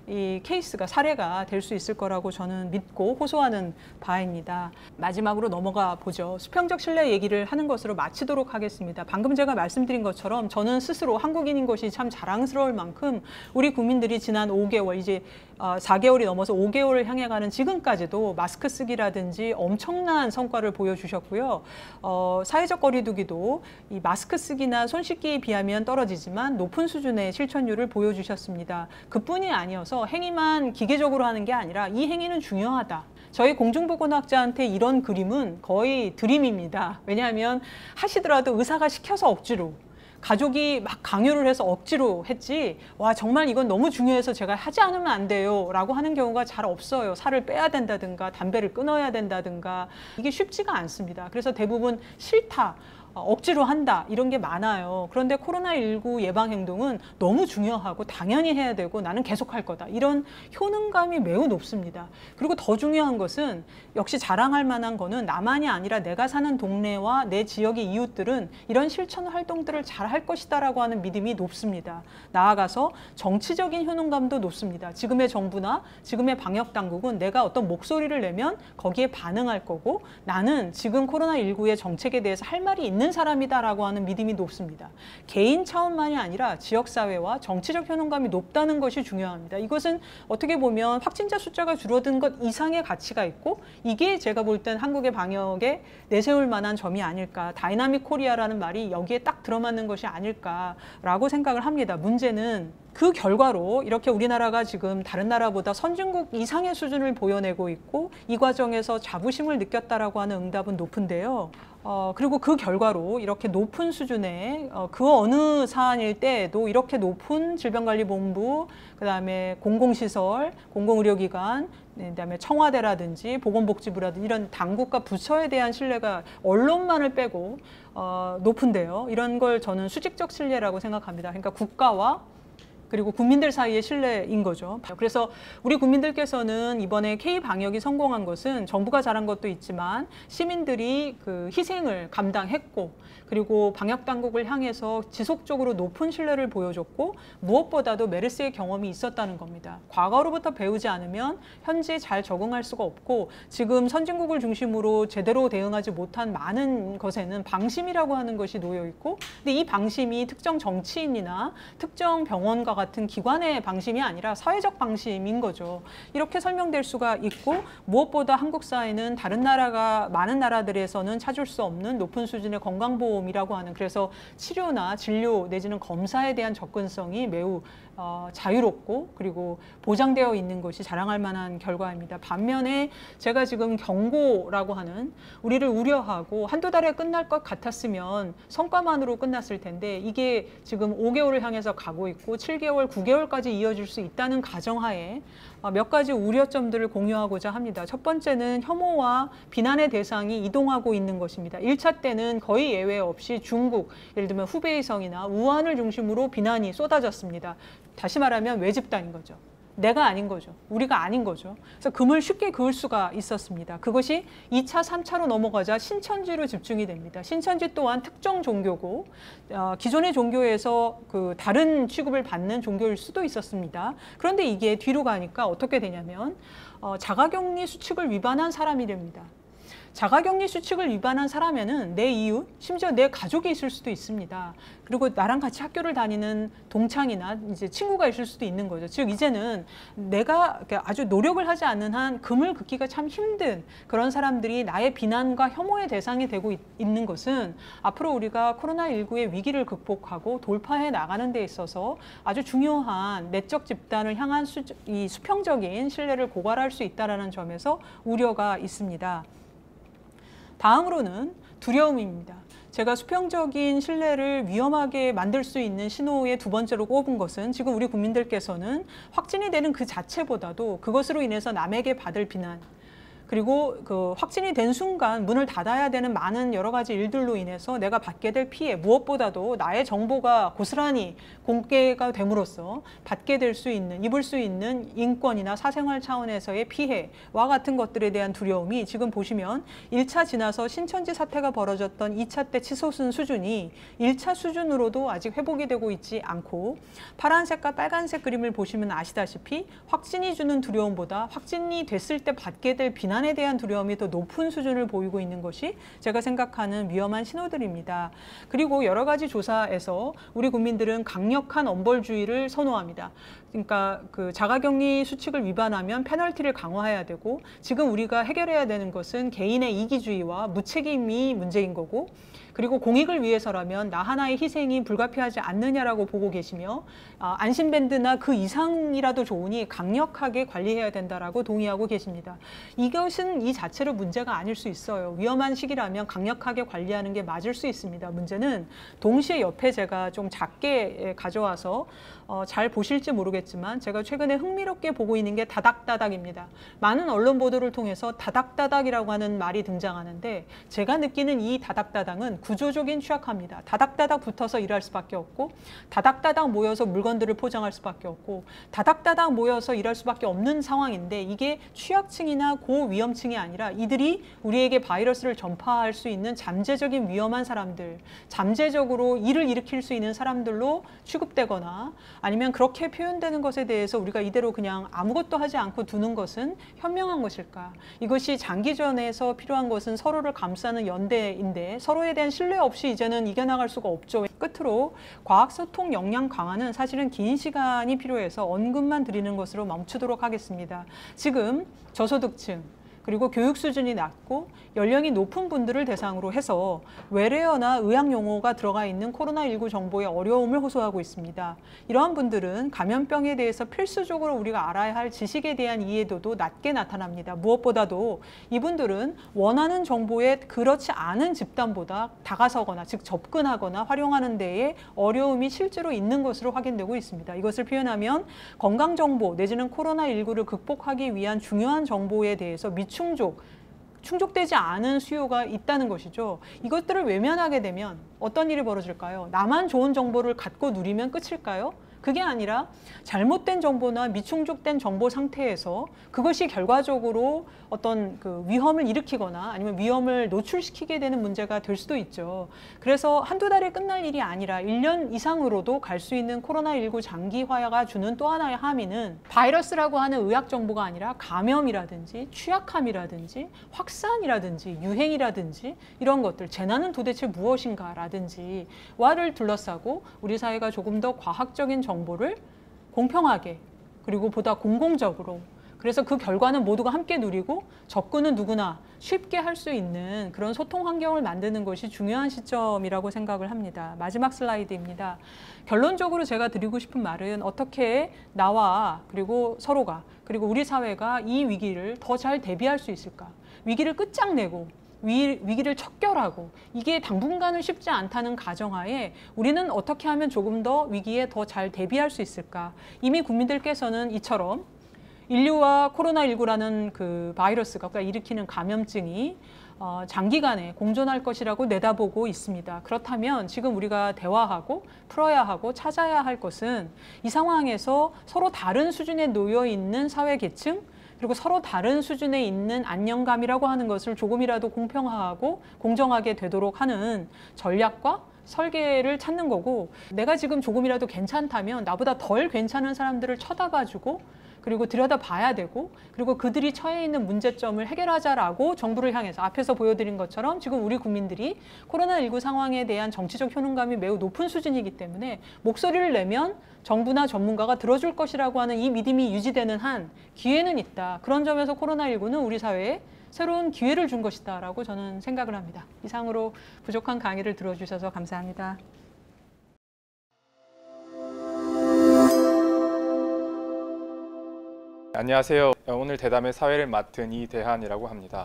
이 케이스가 사례가 될 수 있을 거라고 저는 믿고 호소하는 바입니다. 마지막으로 넘어가 보죠. 수평적 신뢰 얘기를 하는 것으로 마치도록 하겠습니다. 방금 제가 말씀드린 것처럼 저는 스스로 한국인인 것이 참 자랑스러울 만큼 우리 국민들이 지난 오 개월, 이제 사 개월이 넘어서 오 개월을 향해 가는 지금까지도 마스크 쓰기라든지 엄청난 성과를 보여주셨고요. 어, 사회적 거리두기도 이 마스크 쓰기나 손 씻기에 비하면 떨어지지만 높은 수준의 실천율을 보여주셨습니다. 그뿐이 아니어서 행위만 기계적으로 하는 게 아니라 이 행위는 중요하다. 저희 공중보건학자한테 이런 그림은 거의 드림입니다. 왜냐하면 하시더라도 의사가 시켜서 억지로, 가족이 막 강요를 해서 억지로 했지, 와 정말 이건 너무 중요해서 제가 하지 않으면 안 돼요 라고 하는 경우가 잘 없어요. 살을 빼야 된다든가 담배를 끊어야 된다든가 이게 쉽지가 않습니다. 그래서 대부분 싫다, 억지로 한다 이런 게 많아요. 그런데 코로나 일구 예방 행동은 너무 중요하고 당연히 해야 되고 나는 계속 할 거다, 이런 효능감이 매우 높습니다. 그리고 더 중요한 것은 역시 자랑할 만한 거는 나만이 아니라 내가 사는 동네와 내 지역의 이웃들은 이런 실천 활동들을 잘 할 것이다 라고 하는 믿음이 높습니다. 나아가서 정치적인 효능감도 높습니다. 지금의 정부나 지금의 방역 당국은 내가 어떤 목소리를 내면 거기에 반응할 거고, 나는 지금 코로나 일구의 정책에 대해서 할 말이 있는 사람이다라고 하는 믿음이 높습니다. 개인 차원만이 아니라 지역사회와 정치적 효능감이 높다는 것이 중요합니다. 이것은 어떻게 보면 확진자 숫자가 줄어든 것 이상의 가치가 있고, 이게 제가 볼 땐 한국의 방역에 내세울 만한 점이 아닐까, 다이나믹 코리아라는 말이 여기에 딱 들어맞는 것이 아닐까라고 생각을 합니다. 문제는 그 결과로 이렇게 우리나라가 지금 다른 나라보다 선진국 이상의 수준을 보여내고 있고, 이 과정에서 자부심을 느꼈다라고 하는 응답은 높은데요. 어, 그리고 그 결과로 이렇게 높은 수준의 어, 그 어느 사안일 때에도 이렇게 높은 질병관리본부, 그 다음에 공공시설, 공공의료기관, 네, 그다음에 청와대라든지 보건복지부라든지 이런 당국과 부처에 대한 신뢰가 언론만을 빼고 어, 높은데요. 이런 걸 저는 수직적 신뢰라고 생각합니다. 그러니까 국가와 그리고 국민들 사이의 신뢰인 거죠. 그래서 우리 국민들께서는 이번에 K-방역이 성공한 것은 정부가 잘한 것도 있지만 시민들이 그 희생을 감당했고, 그리고 방역당국을 향해서 지속적으로 높은 신뢰를 보여줬고, 무엇보다도 메르스의 경험이 있었다는 겁니다. 과거로부터 배우지 않으면 현재 잘 적응할 수가 없고, 지금 선진국을 중심으로 제대로 대응하지 못한 많은 것에는 방심이라고 하는 것이 놓여 있고, 근데 이 방심이 특정 정치인이나 특정 병원과 같은 기관의 방심이 아니라 사회적 방심인 거죠. 이렇게 설명될 수가 있고, 무엇보다 한국 사회는 다른 나라가 많은 나라들에서는 찾을 수 없는 높은 수준의 건강보험이라고 하는, 그래서 치료나 진료 내지는 검사에 대한 접근성이 매우 어, 자유롭고 그리고 보장되어 있는 것이 자랑할 만한 결과입니다. 반면에 제가 지금 경고라고 하는, 우리를 우려하고 한두 달에 끝날 것 같았으면 성과만으로 끝났을 텐데 이게 지금 오 개월을 향해서 가고 있고 칠 개월, 구 개월까지 이어질 수 있다는 가정하에 몇 가지 우려점들을 공유하고자 합니다. 첫 번째는 혐오와 비난의 대상이 이동하고 있는 것입니다. 일 차 때는 거의 예외 없이 중국, 예를 들면 후베이성이나 우한을 중심으로 비난이 쏟아졌습니다. 다시 말하면 외집단인 거죠. 내가 아닌 거죠. 우리가 아닌 거죠. 그래서 금을 쉽게 그을 수가 있었습니다. 그것이 이 차, 삼 차로 넘어가자 신천지로 집중이 됩니다. 신천지 또한 특정 종교고 어, 기존의 종교에서 그 다른 취급을 받는 종교일 수도 있었습니다. 그런데 이게 뒤로 가니까 어떻게 되냐면 어, 자가격리 수칙을 위반한 사람이 됩니다. 자가격리 수칙을 위반한 사람에는 내 이웃, 심지어 내 가족이 있을 수도 있습니다. 그리고 나랑 같이 학교를 다니는 동창이나 이제 친구가 있을 수도 있는 거죠. 즉 이제는 내가 아주 노력을 하지 않는 한 금을 긋기가 참 힘든 그런 사람들이 나의 비난과 혐오의 대상이 되고 있, 있는 것은 앞으로 우리가 코로나 일구의 위기를 극복하고 돌파해 나가는 데 있어서 아주 중요한 내적 집단을 향한 수, 이 수평적인 신뢰를 고갈할 수 있다는 점에서 우려가 있습니다. 다음으로는 두려움입니다. 제가 수평적인 신뢰를 위험하게 만들 수 있는 신호의 두 번째로 꼽은 것은 지금 우리 국민들께서는 확진이 되는 그 자체보다도 그것으로 인해서 남에게 받을 비난, 그리고 그 확진이 된 순간 문을 닫아야 되는 많은 여러 가지 일들로 인해서 내가 받게 될 피해, 무엇보다도 나의 정보가 고스란히 공개가 됨으로써 받게 될 수 있는, 입을 수 있는 인권이나 사생활 차원에서의 피해와 같은 것들에 대한 두려움이 지금 보시면 일 차 지나서 신천지 사태가 벌어졌던 이 차 때 치솟은 수준이 일 차 수준으로도 아직 회복이 되고 있지 않고, 파란색과 빨간색 그림을 보시면 아시다시피 확진이 주는 두려움보다 확진이 됐을 때 받게 될 비난에 대한 두려움이 더 높은 수준을 보이고 있는 것이 제가 생각하는 위험한 신호들입니다. 그리고 여러 가지 조사에서 우리 국민들은 강력한 엄벌주의를 선호합니다. 그러니까 그 자가격리 수칙을 위반하면 페널티를 강화해야 되고, 지금 우리가 해결해야 되는 것은 개인의 이기주의와 무책임이 문제인 거고, 그리고 공익을 위해서라면 나 하나의 희생이 불가피하지 않느냐라고 보고 계시며, 아, 안심밴드나 그 이상이라도 좋으니 강력하게 관리해야 된다라고 동의하고 계십니다. 이것은 이 자체로 문제가 아닐 수 있어요. 위험한 시기라면 강력하게 관리하는 게 맞을 수 있습니다. 문제는 동시에 옆에 제가 좀 작게 가져와서 어, 잘 보실지 모르겠지만 제가 최근에 흥미롭게 보고 있는 게 다닥다닥입니다. 많은 언론 보도를 통해서 다닥다닥이라고 하는 말이 등장하는데, 제가 느끼는 이 다닥다닥은 구조적인 취약합니다. 다닥다닥 붙어서 일할 수밖에 없고, 다닥다닥 모여서 물건들을 포장할 수밖에 없고, 다닥다닥 모여서 일할 수밖에 없는 상황인데, 이게 취약층이나 고위험층이 아니라 이들이 우리에게 바이러스를 전파할 수 있는 잠재적인 위험한 사람들, 잠재적으로 일을 일으킬 수 있는 사람들로 취급되거나, 아니면 그렇게 표현되는 것에 대해서 우리가 이대로 그냥 아무것도 하지 않고 두는 것은 현명한 것일까? 이것이 장기전에서 필요한 것은 서로를 감싸는 연대인데, 서로에 대한 신뢰 없이 이제는 이겨나갈 수가 없죠. 끝으로 과학소통 역량 강화는 사실은 긴 시간이 필요해서 언급만 드리는 것으로 멈추도록 하겠습니다. 지금 저소득층, 그리고 교육 수준이 낮고 연령이 높은 분들을 대상으로 해서 외래어나 의학 용어가 들어가 있는 코로나 일구 정보에 어려움을 호소하고 있습니다. 이러한 분들은 감염병에 대해서 필수적으로 우리가 알아야 할 지식에 대한 이해도도 낮게 나타납니다. 무엇보다도 이분들은 원하는 정보에 그렇지 않은 집단보다 다가서거나, 즉 접근하거나 활용하는 데에 어려움이 실제로 있는 것으로 확인되고 있습니다. 이것을 표현하면 건강정보 내지는 코로나 일구를 극복하기 위한 중요한 정보에 대해서 미 충족, 충족되지 않은 수요가 있다는 것이죠. 이것들을 외면하게 되면 어떤 일이 벌어질까요? 나만 좋은 정보를 갖고 누리면 끝일까요? 그게 아니라 잘못된 정보나 미충족된 정보 상태에서 그것이 결과적으로 어떤 그 위험을 일으키거나 아니면 위험을 노출시키게 되는 문제가 될 수도 있죠. 그래서 한두 달에 끝날 일이 아니라 일 년 이상으로도 갈 수 있는 코로나 일구 장기화가 주는 또 하나의 함의는 바이러스라고 하는 의학 정보가 아니라 감염이라든지 취약함이라든지 확산이라든지 유행이라든지 이런 것들, 재난은 도대체 무엇인가라든지 와를 둘러싸고 우리 사회가 조금 더 과학적인 정보 정보를 공평하게, 그리고 보다 공공적으로, 그래서 그 결과는 모두가 함께 누리고 접근은 누구나 쉽게 할 수 있는 그런 소통 환경을 만드는 것이 중요한 시점이라고 생각을 합니다. 마지막 슬라이드입니다. 결론적으로 제가 드리고 싶은 말은 어떻게 나와 그리고 서로가 그리고 우리 사회가 이 위기를 더 잘 대비할 수 있을까? 위기를 끝장내고 위, 위기를 척결하고, 이게 당분간은 쉽지 않다는 가정하에 우리는 어떻게 하면 조금 더 위기에 더 잘 대비할 수 있을까? 이미 국민들께서는 이처럼 인류와 코로나 일구라는 그 바이러스가 일으키는 감염증이 어, 장기간에 공존할 것이라고 내다보고 있습니다. 그렇다면 지금 우리가 대화하고 풀어야 하고 찾아야 할 것은 이 상황에서 서로 다른 수준에 놓여 있는 사회 계층, 그리고 서로 다른 수준에 있는 안정감이라고 하는 것을 조금이라도 공평하고 공정하게 되도록 하는 전략과 설계를 찾는 거고, 내가 지금 조금이라도 괜찮다면 나보다 덜 괜찮은 사람들을 쳐다봐주고 그리고 들여다봐야 되고, 그리고 그들이 처해 있는 문제점을 해결하자라고 정부를 향해서 앞에서 보여드린 것처럼 지금 우리 국민들이 코로나 일구 상황에 대한 정치적 효능감이 매우 높은 수준이기 때문에 목소리를 내면 정부나 전문가가 들어줄 것이라고 하는 이 믿음이 유지되는 한 기회는 있다. 그런 점에서 코로나 일구는 우리 사회에 새로운 기회를 준 것이다 라고 저는 생각을 합니다. 이상으로 부족한 강의를 들어주셔서 감사합니다. 안녕하세요. 오늘 대담의 사회를 맡은 이대한이라고 합니다.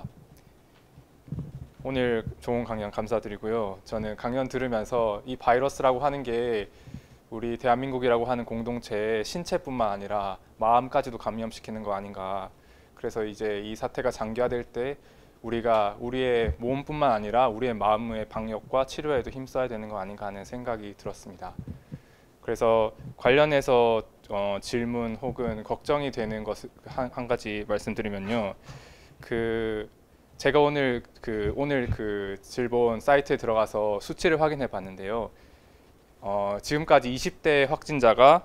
오늘 좋은 강연 감사드리고요. 저는 강연 들으면서 이 바이러스라고 하는 게 우리 대한민국이라고 하는 공동체의 신체뿐만 아니라 마음까지도 감염시키는 거 아닌가 그래서 이제 이 사태가 장기화될 때 우리가 우리의 몸뿐만 아니라 우리의 마음의 방역과 치료에도 힘써야 되는 거 아닌가 하는 생각이 들었습니다. 그래서 관련해서 어, 질문 혹은 걱정이 되는 것 한, 한 가지 말씀드리면요. 그 제가 오늘 그 오늘 그 질본 사이트에 들어가서 수치를 확인해 봤는데요. 어, 지금까지 이십 대 확진자가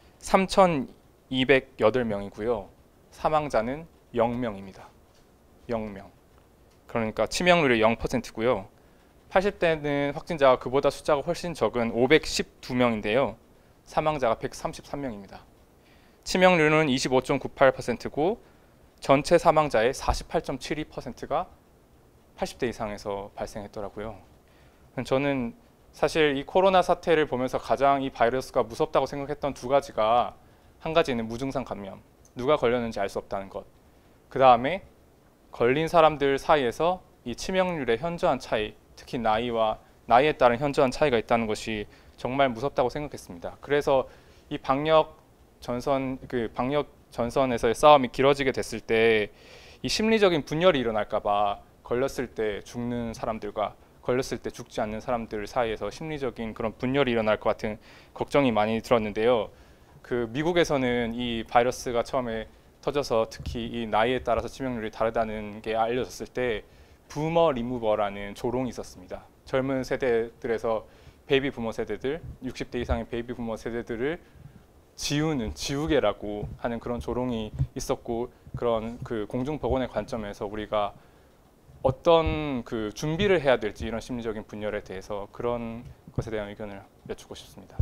삼천이백팔 명이고요. 사망자는 영 명입니다. 영 명. 그러니까 치명률이 영 퍼센트고요. 팔십 대는 확진자가 그보다 숫자가 훨씬 적은 오백십이 명인데요. 사망자가 백삼십삼 명입니다. 치명률은 이십오 점 구팔 퍼센트고 전체 사망자의 사십팔 점 칠이 퍼센트가 팔십 대 이상에서 발생했더라고요. 저는 사실 이 코로나 사태를 보면서 가장 이 바이러스가 무섭다고 생각했던 두 가지가, 한 가지는 무증상 감염, 누가 걸렸는지 알 수 없다는 것. 그 다음에 걸린 사람들 사이에서 이 치명률의 현저한 차이, 특히 나이와 나이에 따른 현저한 차이가 있다는 것이 정말 무섭다고 생각했습니다. 그래서 이 방역 전선 그 방역 전선에서의 싸움이 길어지게 됐을 때 이 심리적인 분열이 일어날까봐 걸렸을 때 죽는 사람들과 걸렸을 때 죽지 않는 사람들 사이에서 심리적인 그런 분열이 일어날 것 같은 걱정이 많이 들었는데요. 그 미국에서는 이 바이러스가 처음에 터져서 특히 이 나이에 따라서 치명률이 다르다는 게 알려졌을 때 부머 리무버라는 조롱이 있었습니다. 젊은 세대들에서 베이비 부머 세대들, 육십 대 이상의 베이비 부머 세대들을 지우는 지우개라고 하는 그런 조롱이 있었고, 그런 그 공중보건의 관점에서 우리가 어떤 그 준비를 해야 될지, 이런 심리적인 분열에 대해서 그런 것에 대한 의견을 여쭙고 싶습니다.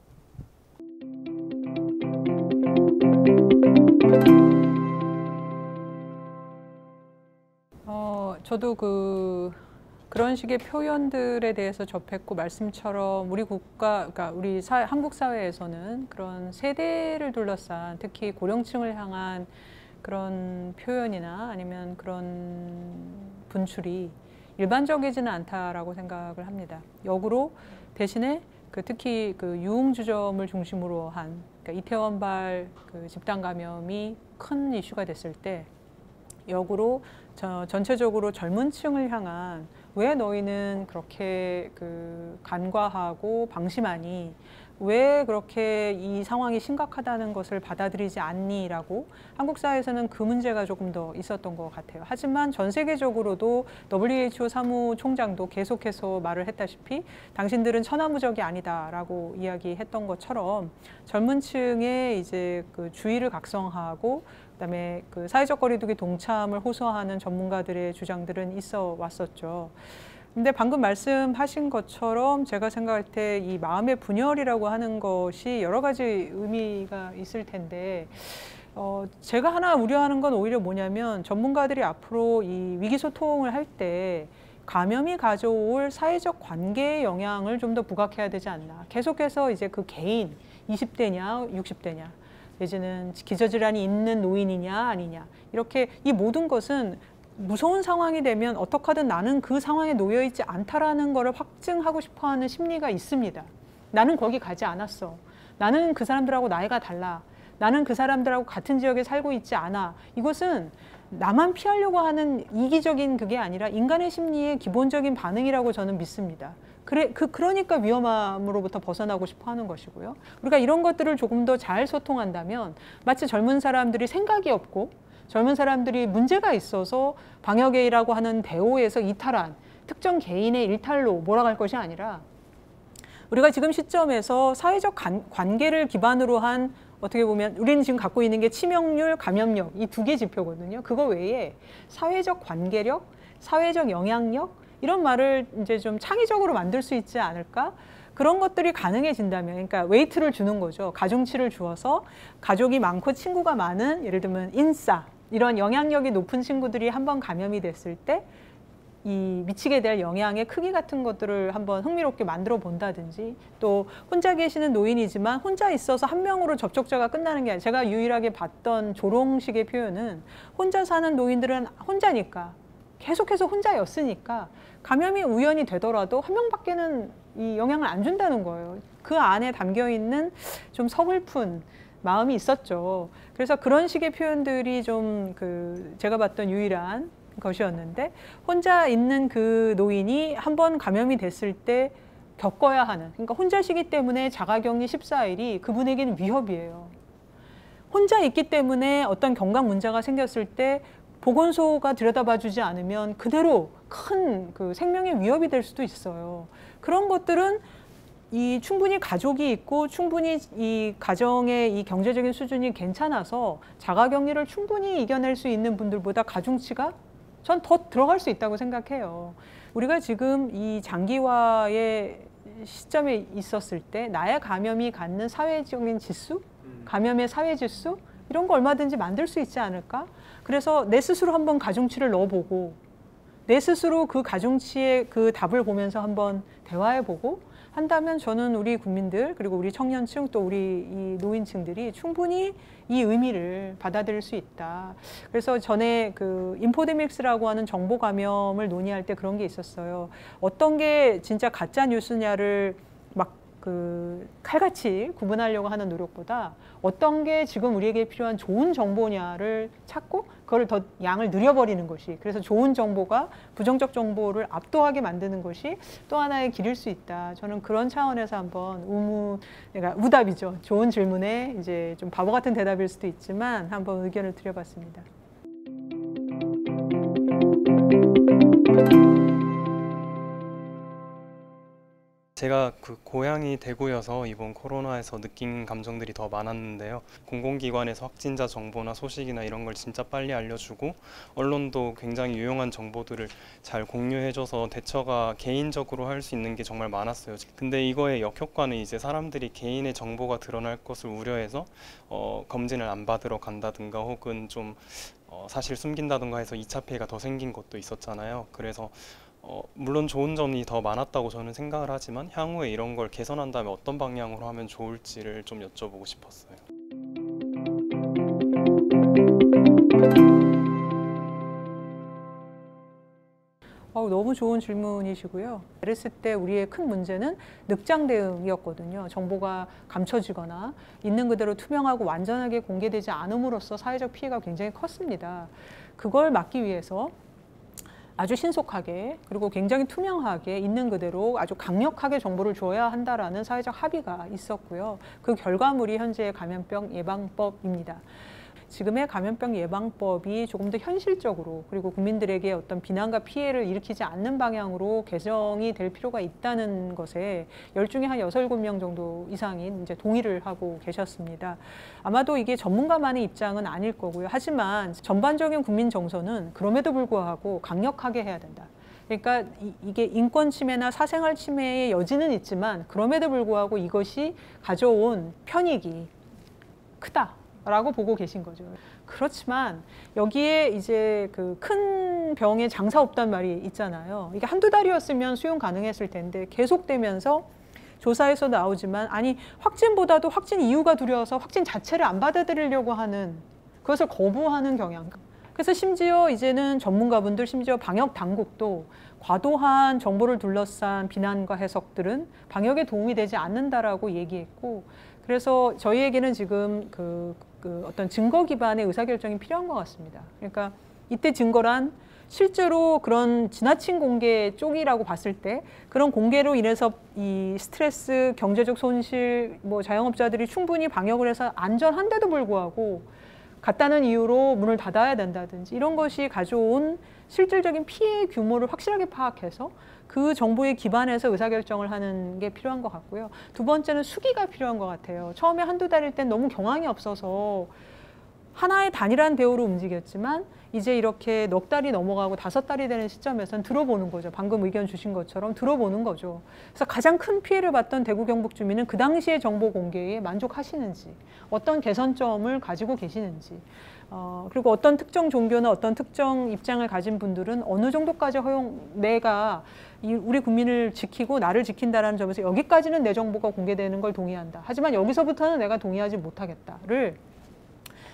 어, 저도 그 그런 식의 표현들에 대해서 접했고, 말씀처럼 우리 국가, 그러니까 우리 사, 한국 사회에서는 그런 세대를 둘러싼, 특히 고령층을 향한 그런 표현이나 아니면 그런 분출이 일반적이지는 않다라고 생각을 합니다. 역으로 대신에 그 특히 그 유흥주점을 중심으로 한, 그러니까 이태원발 그 집단 감염이 큰 이슈가 됐을 때 역으로 저 전체적으로 젊은 층을 향한, 왜 너희는 그렇게 그 간과하고 방심하니, 왜 그렇게 이 상황이 심각하다는 것을 받아들이지 않니? 라고 한국 사회에서는 그 문제가 조금 더 있었던 것 같아요. 하지만 전 세계적으로도 더블유에이치오 사무총장도 계속해서 말을 했다시피 당신들은 천하무적이 아니다 라고 이야기했던 것처럼 젊은 층에 이제 그 주의를 각성하고 그다음에 그 사회적 거리두기 동참을 호소하는 전문가들의 주장들은 있어 왔었죠. 근데 방금 말씀하신 것처럼 제가 생각할 때 이 마음의 분열이라고 하는 것이 여러 가지 의미가 있을 텐데, 어, 제가 하나 우려하는 건 오히려 뭐냐면, 전문가들이 앞으로 이 위기소통을 할 때 감염이 가져올 사회적 관계의 영향을 좀 더 부각해야 되지 않나. 계속해서 이제 그 개인, 이십 대냐 육십 대냐 내지는 기저질환이 있는 노인이냐 아니냐, 이렇게 이 모든 것은 무서운 상황이 되면 어떻게 하든 나는 그 상황에 놓여 있지 않다라는 것을 확증하고 싶어하는 심리가 있습니다. 나는 거기 가지 않았어. 나는 그 사람들하고 나이가 달라. 나는 그 사람들하고 같은 지역에 살고 있지 않아. 이것은 나만 피하려고 하는 이기적인 그게 아니라 인간의 심리의 기본적인 반응이라고 저는 믿습니다. 그래, 그, 그러니까 위험함으로부터 벗어나고 싶어 하는 것이고요. 우리가 이런 것들을 조금 더 잘 소통한다면, 마치 젊은 사람들이 생각이 없고 젊은 사람들이 문제가 있어서 방역이라고 하는 대오에서 이탈한 특정 개인의 일탈로 몰아갈 것이 아니라, 우리가 지금 시점에서 사회적 관, 관계를 기반으로 한, 어떻게 보면 우리는 지금 갖고 있는 게 치명률, 감염력, 이 두 개 지표거든요. 그거 외에 사회적 관계력, 사회적 영향력, 이런 말을 이제 좀 창의적으로 만들 수 있지 않을까? 그런 것들이 가능해진다면, 그러니까 웨이트를 주는 거죠. 가중치를 주어서 가족이 많고 친구가 많은, 예를 들면 인싸, 이런 영향력이 높은 친구들이 한번 감염이 됐을 때 이 미치게 될 영향의 크기 같은 것들을 한번 흥미롭게 만들어 본다든지, 또 혼자 계시는 노인이지만 혼자 있어서 한 명으로 접촉자가 끝나는 게 아니라, 제가 유일하게 봤던 조롱식의 표현은, 혼자 사는 노인들은 혼자니까, 계속해서 혼자였으니까 감염이 우연히 되더라도 한 명밖에는 이 영향을 안 준다는 거예요. 그 안에 담겨 있는 좀 서글픈, 마음이 있었죠. 그래서 그런 식의 표현들이 좀 그 제가 봤던 유일한 것이었는데, 혼자 있는 그 노인이 한번 감염이 됐을 때 겪어야 하는, 그러니까 혼자시기 때문에 자가격리 십사 일이 그분에게는 위협이에요. 혼자 있기 때문에 어떤 건강 문제가 생겼을 때 보건소가 들여다봐주지 않으면 그대로 큰 그 생명의 위협이 될 수도 있어요. 그런 것들은 이 충분히 가족이 있고 충분히 이 가정의 이 경제적인 수준이 괜찮아서 자가격리를 충분히 이겨낼 수 있는 분들보다 가중치가 전 더 들어갈 수 있다고 생각해요. 우리가 지금 이 장기화의 시점에 있었을 때 나의 감염이 갖는 사회적인 지수, 감염의 사회 지수, 이런 거 얼마든지 만들 수 있지 않을까? 그래서 내 스스로 한번 가중치를 넣어보고, 내 스스로 그 가중치의 그 답을 보면서 한번 대화해보고 한다면 저는 우리 국민들, 그리고 우리 청년층, 또 우리 이 노인층들이 충분히 이 의미를 받아들일 수 있다. 그래서 전에 그 인포데믹스라고 하는 정보 감염을 논의할 때 그런 게 있었어요. 어떤 게 진짜 가짜 뉴스냐를 막 그 칼같이 구분하려고 하는 노력보다 어떤 게 지금 우리에게 필요한 좋은 정보냐를 찾고 그걸 더 양을 늘려버리는 것이, 그래서 좋은 정보가 부정적 정보를 압도하게 만드는 것이 또 하나의 길일 수 있다. 저는 그런 차원에서 한번 우무, 그러니까 우답이죠. 좋은 질문에 이제 좀 바보 같은 대답일 수도 있지만 한번 의견을 드려봤습니다. 제가 그 고향이 대구여서 이번 코로나에서 느낀 감정들이 더 많았는데요. 공공기관에서 확진자 정보나 소식이나 이런 걸 진짜 빨리 알려주고 언론도 굉장히 유용한 정보들을 잘 공유해줘서 대처가 개인적으로 할 수 있는 게 정말 많았어요. 근데 이거의 역효과는 이제 사람들이 개인의 정보가 드러날 것을 우려해서 어, 검진을 안 받으러 간다든가 혹은 좀 어, 사실 숨긴다든가 해서 이 차 피해가 더 생긴 것도 있었잖아요. 그래서 어, 물론 좋은 점이 더 많았다고 저는 생각을 하지만 향후에 이런 걸 개선한다면 어떤 방향으로 하면 좋을지를 좀 여쭤보고 싶었어요. 어, 너무 좋은 질문이시고요. 메르스 때 우리의 큰 문제는 늑장 대응이었거든요. 정보가 감춰지거나 있는 그대로 투명하고 완전하게 공개되지 않음으로써 사회적 피해가 굉장히 컸습니다. 그걸 막기 위해서 아주 신속하게 그리고 굉장히 투명하게 있는 그대로 아주 강력하게 정보를 줘야 한다라는 사회적 합의가 있었고요. 그 결과물이 현재의 감염병 예방법입니다. 지금의 감염병 예방법이 조금 더 현실적으로 그리고 국민들에게 어떤 비난과 피해를 일으키지 않는 방향으로 개정이 될 필요가 있다는 것에 열 중에 한 여섯, 일곱 명 정도 이상이 이제 동의를 하고 계셨습니다. 아마도 이게 전문가만의 입장은 아닐 거고요. 하지만 전반적인 국민 정서는 그럼에도 불구하고 강력하게 해야 된다. 그러니까 이, 이게 인권 침해나 사생활 침해의 여지는 있지만 그럼에도 불구하고 이것이 가져온 편익이 크다. 라고 보고 계신 거죠. 그렇지만 여기에 이제 그 큰 병에 장사 없단 말이 있잖아요. 이게 한두 달이었으면 수용 가능했을 텐데 계속되면서 조사에서 나오지만 아니 확진보다도 확진 이유가 두려워서 확진 자체를 안 받아들이려고 하는, 그것을 거부하는 경향. 그래서 심지어 이제는 전문가분들, 심지어 방역 당국도 과도한 정보를 둘러싼 비난과 해석들은 방역에 도움이 되지 않는다라고 얘기했고, 그래서 저희에게는 지금 그, 그 어떤 증거 기반의 의사결정이 필요한 것 같습니다. 그러니까 이때 증거란 실제로 그런 지나친 공개 쪽이라고 봤을 때 그런 공개로 인해서 이 스트레스, 경제적 손실, 뭐 자영업자들이 충분히 방역을 해서 안전한데도 불구하고 갔다는 이유로 문을 닫아야 된다든지 이런 것이 가져온 실질적인 피해 규모를 확실하게 파악해서 그 정보에 기반해서 의사결정을 하는 게 필요한 것 같고요. 두 번째는 수기가 필요한 것 같아요. 처음에 한두 달일 땐 너무 경황이 없어서 하나의 단일한 대우로 움직였지만 이제 이렇게 넉 달이 넘어가고 다섯 달이 되는 시점에서는 들어보는 거죠. 방금 의견 주신 것처럼 들어보는 거죠. 그래서 가장 큰 피해를 봤던 대구 경북 주민은 그 당시의 정보 공개에 만족하시는지, 어떤 개선점을 가지고 계시는지, 어, 그리고 어떤 특정 종교나 어떤 특정 입장을 가진 분들은 어느 정도까지 허용, 내가 이 우리 국민을 지키고 나를 지킨다는 점에서 여기까지는 내 정보가 공개되는 걸 동의한다. 하지만 여기서부터는 내가 동의하지 못하겠다를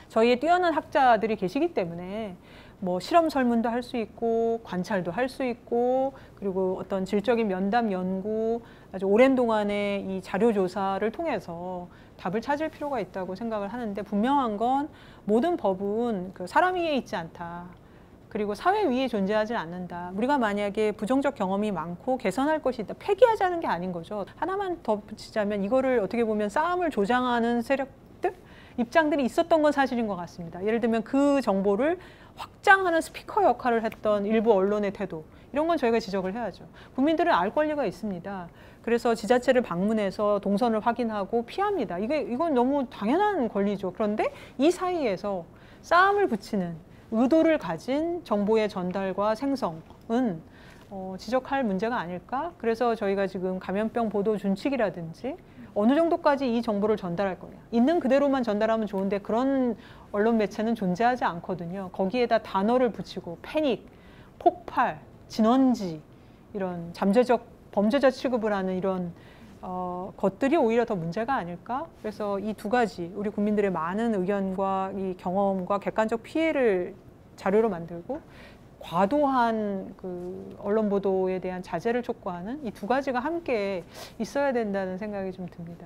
저희의 뛰어난 학자들이 계시기 때문에 뭐 실험 설문도 할 수 있고 관찰도 할 수 있고 그리고 어떤 질적인 면담 연구 아주 오랜 동안의 이 자료 조사를 통해서 답을 찾을 필요가 있다고 생각을 하는데 분명한 건 모든 법은 그 사람 위에 있지 않다. 그리고 사회 위에 존재하지 않는다. 우리가 만약에 부정적 경험이 많고 개선할 것이 있다. 폐기하자는 게 아닌 거죠. 하나만 더 붙이자면 이거를 어떻게 보면 싸움을 조장하는 세력들, 입장들이 있었던 건 사실인 것 같습니다. 예를 들면 그 정보를 확장하는 스피커 역할을 했던 일부 언론의 태도. 이런 건 저희가 지적을 해야죠. 국민들은 알 권리가 있습니다. 그래서 지자체를 방문해서 동선을 확인하고 피합니다. 이게, 이건 너무 당연한 권리죠. 그런데 이 사이에서 싸움을 붙이는 의도를 가진 정보의 전달과 생성은 어, 지적할 문제가 아닐까? 그래서 저희가 지금 감염병 보도 준칙이라든지 어느 정도까지 이 정보를 전달할 거냐. 있는 그대로만 전달하면 좋은데 그런 언론 매체는 존재하지 않거든요. 거기에다 단어를 붙이고 패닉, 폭발, 진원지 이런 잠재적 범죄자 취급을 하는 이런 어, 것들이 오히려 더 문제가 아닐까? 그래서 이 두 가지 우리 국민들의 많은 의견과 이 경험과 객관적 피해를 자료로 만들고 과도한 그 언론 보도에 대한 자제를 촉구하는 이 두 가지가 함께 있어야 된다는 생각이 좀 듭니다.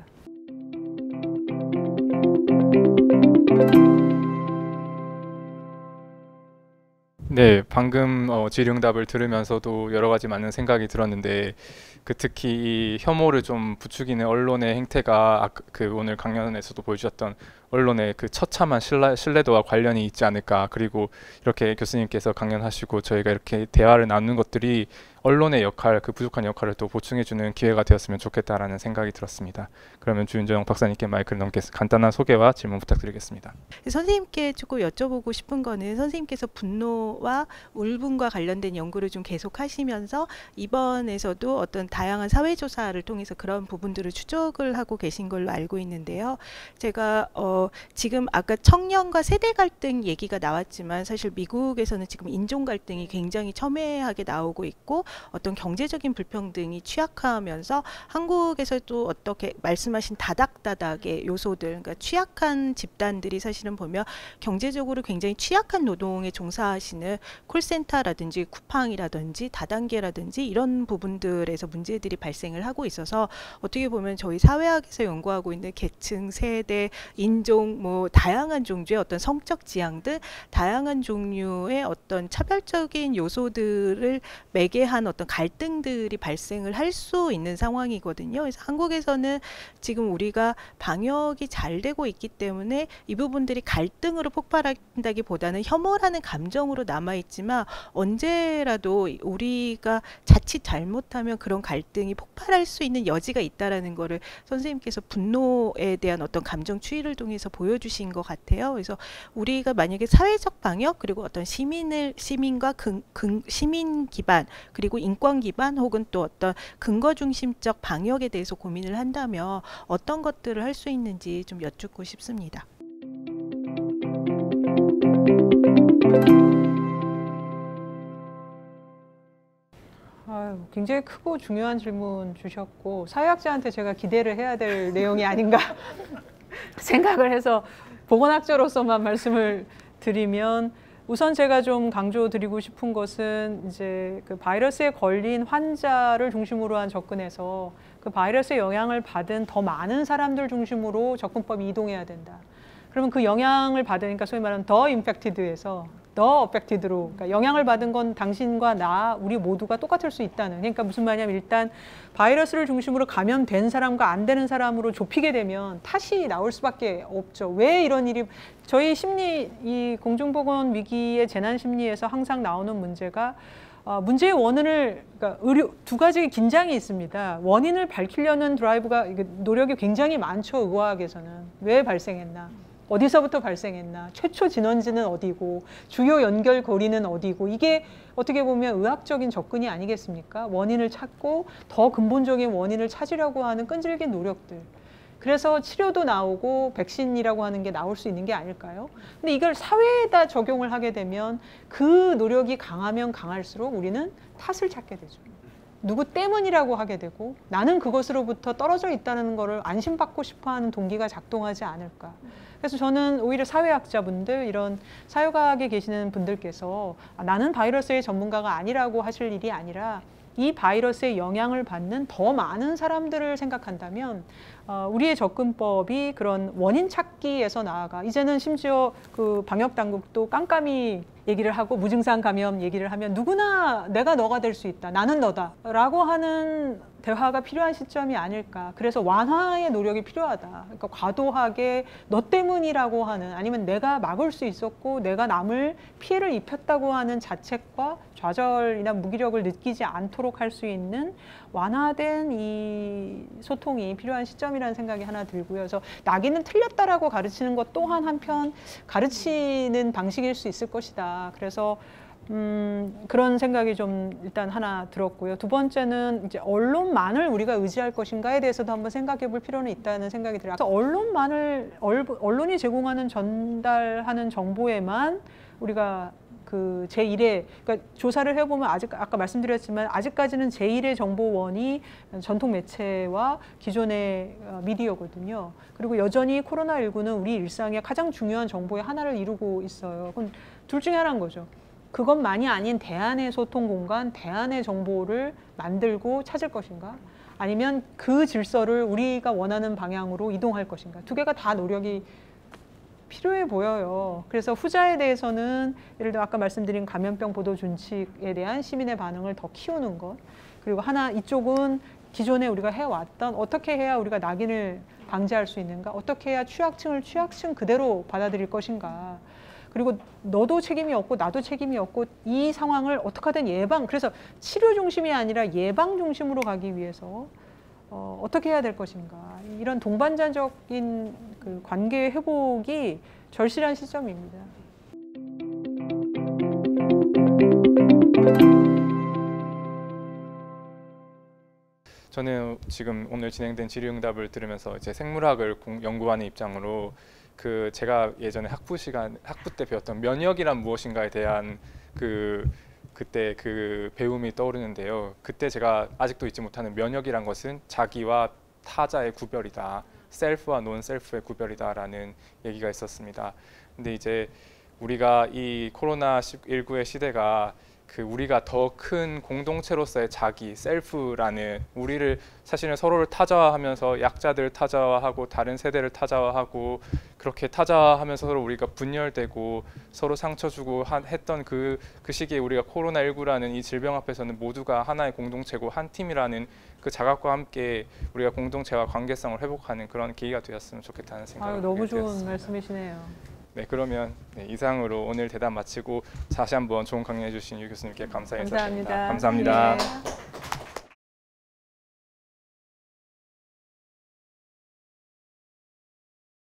네, 방금 어, 질의응답을 들으면서도 여러 가지 많은 생각이 들었는데 그 특히 이 혐오를 좀 부추기는 언론의 행태가 아, 그 오늘 강연에서도 보여주셨던 언론의 그 처참한 신뢰, 신뢰도와 관련이 있지 않을까. 그리고 이렇게 교수님께서 강연하시고 저희가 이렇게 대화를 나누는 것들이 언론의 역할, 그 부족한 역할을 또 보충해주는 기회가 되었으면 좋겠다라는 생각이 들었습니다. 그러면 주윤정 박사님께 마이크를 넘겠습니다. 간단한 소개와 질문 부탁드리겠습니다. 선생님께 조금 여쭤보고 싶은 거는 선생님께서 분노와 울분과 관련된 연구를 좀 계속 하시면서 이번에서도 어떤 다양한 사회조사를 통해서 그런 부분들을 추적을 하고 계신 걸로 알고 있는데요. 제가 어 지금 아까 청년과 세대 갈등 얘기가 나왔지만 사실 미국에서는 지금 인종 갈등이 굉장히 첨예하게 나오고 있고 어떤 경제적인 불평등이 취약하면서 한국에서도 어떻게 말씀하신 다닥다닥의 요소들, 그러니까 취약한 집단들이 사실은 보면 경제적으로 굉장히 취약한 노동에 종사하시는 콜센터라든지 쿠팡이라든지 다단계라든지 이런 부분들에서 문제들이 발생을 하고 있어서 어떻게 보면 저희 사회학에서 연구하고 있는 계층, 세대, 인종, 뭐 다양한 종류의 어떤 성적 지향들, 다양한 종류의 어떤 차별적인 요소들을 매개한 어떤 갈등들이 발생을 할 수 있는 상황이거든요. 그래서 한국에서는 지금 우리가 방역이 잘 되고 있기 때문에 이 부분들이 갈등으로 폭발한다기보다는 혐오라는 감정으로 남아있지만 언제라도 우리가 자칫 잘못하면 그런 갈등이 폭발할 수 있는 여지가 있다라는 거를 선생님께서 분노에 대한 어떤 감정 추이를 통해서 보여주신 것 같아요. 그래서 우리가 만약에 사회적 방역 그리고 어떤 시민을 시민과 근, 근, 시민 기반 그리고 인권 기반 혹은 또 어떤 근거 중심적 방역에 대해서 고민을 한다면 어떤 것들을 할 수 있는지 좀 여쭙고 싶습니다. 아유, 굉장히 크고 중요한 질문 주셨고 사회학자한테 제가 기대를 해야 될 내용이 아닌가 생각을 해서 보건학자로서만 말씀을 드리면 우선 제가 좀 강조드리고 싶은 것은 이제 그 바이러스에 걸린 환자를 중심으로 한 접근에서 그 바이러스의 영향을 받은 더 많은 사람들 중심으로 접근법이 이동해야 된다. 그러면 그 영향을 받으니까 소위 말하는 더 임팩티드에서 더 어펙티드로, 그러니까 영향을 받은 건 당신과 나, 우리 모두가 똑같을 수 있다는. 그러니까 무슨 말이냐면 일단 바이러스를 중심으로 감염된 사람과 안 되는 사람으로 좁히게 되면 탓이 나올 수밖에 없죠. 왜 이런 일이, 저희 심리, 이 공중보건 위기의 재난심리에서 항상 나오는 문제가 어, 문제의 원인을, 그러니까 의료, 두 가지 긴장이 있습니다. 원인을 밝히려는 드라이브가, 노력이 굉장히 많죠, 의학에서는. 왜 발생했나? 어디서부터 발생했나? 최초 진원지는 어디고, 주요 연결고리는 어디고, 이게 어떻게 보면 의학적인 접근이 아니겠습니까? 원인을 찾고 더 근본적인 원인을 찾으려고 하는 끈질긴 노력들. 그래서 치료도 나오고 백신이라고 하는 게 나올 수 있는 게 아닐까요? 근데 이걸 사회에다 적용을 하게 되면 그 노력이 강하면 강할수록 우리는 탓을 찾게 되죠. 누구 때문이라고 하게 되고 나는 그것으로부터 떨어져 있다는 것을 안심받고 싶어하는 동기가 작동하지 않을까. 그래서 저는 오히려 사회학자분들, 이런 사회과학에 계시는 분들께서 아, 나는 바이러스의 전문가가 아니라고 하실 일이 아니라 이 바이러스의 영향을 받는 더 많은 사람들을 생각한다면 어, 우리의 접근법이 그런 원인 찾기에서 나아가 이제는 심지어 그 방역 당국도 깜깜이 얘기를 하고 무증상 감염 얘기를 하면 누구나 내가 너가 될 수 있다. 나는 너다. 라고 하는 대화가 필요한 시점이 아닐까. 그래서 완화의 노력이 필요하다. 그러니까 과도하게 너 때문이라고 하는 아니면 내가 막을 수 있었고 내가 남을 피해를 입혔다고 하는 자책과 좌절이나 무기력을 느끼지 않도록 할 수 있는 완화된 이 소통이 필요한 시점이라는 생각이 하나 들고요. 그래서 낙인은 틀렸다라고 가르치는 것 또한 한편 가르치는 방식일 수 있을 것이다. 그래서 음, 그런 생각이 좀 일단 하나 들었고요. 두 번째는 이제 언론만을 우리가 의지할 것인가에 대해서도 한번 생각해 볼 필요는 있다는 생각이 들어요. 그래서 언론만을, 언론이 제공하는 전달하는 정보에만 우리가 그 제일의, 그러니까 조사를 해보면 아직, 아까 말씀드렸지만 아직까지는 제일의 정보원이 전통 매체와 기존의 미디어거든요. 그리고 여전히 코로나십구는 우리 일상의 가장 중요한 정보의 하나를 이루고 있어요. 그건 둘 중에 하나인 거죠. 그것만이 아닌 대안의 소통 공간, 대안의 정보를 만들고 찾을 것인가? 아니면 그 질서를 우리가 원하는 방향으로 이동할 것인가? 두 개가 다 노력이 필요해 보여요. 그래서 후자에 대해서는 예를 들어 아까 말씀드린 감염병 보도 준칙에 대한 시민의 반응을 더 키우는 것. 그리고 하나 이쪽은 기존에 우리가 해왔던 어떻게 해야 우리가 낙인을 방지할 수 있는가? 어떻게 해야 취약층을 취약층 그대로 받아들일 것인가? 그리고 너도 책임이 없고 나도 책임이 없고 이 상황을 어떻게 하든 예방, 그래서 치료 중심이 아니라 예방 중심으로 가기 위해서 어, 어떻게 해야 될 것인가. 이런 동반자적인 그 관계 회복이 절실한 시점입니다. 저는 지금 오늘 진행된 질의응답을 들으면서 이제 생물학을 공, 연구하는 입장으로 그 제가 예전에 학부 시간 학부 때 배웠던 면역이란 무엇인가에 대한 그 그때 그 배움이 떠오르는데요. 그때 제가 아직도 잊지 못하는 면역이란 것은 자기와 타자의 구별이다. 셀프와 논 셀프의 구별이다라는 얘기가 있었습니다. 근데 이제 우리가 이 코로나 십구의 시대가 그 우리가 더 큰 공동체로서의 자기, 셀프라는 우리를 사실은 서로를 타자화하면서 약자들 타자화하고 다른 세대를 타자화하고 그렇게 타자화하면서 서로 우리가 분열되고 서로 상처 주고 한, 했던 그, 그 시기에 우리가 코로나 십구라는 이 질병 앞에서는 모두가 하나의 공동체고 한 팀이라는 그 자각과 함께 우리가 공동체와 관계성을 회복하는 그런 계기가 되었으면 좋겠다는 생각을 아유, 너무 좋은 되었습니다. 말씀이시네요. 네, 그러면 네, 이상으로 오늘 대담 마치고 다시 한번 좋은 강연해 주신 유 교수님께 감사의 인사드립니다. 감사합니다. 감사합니다. 네.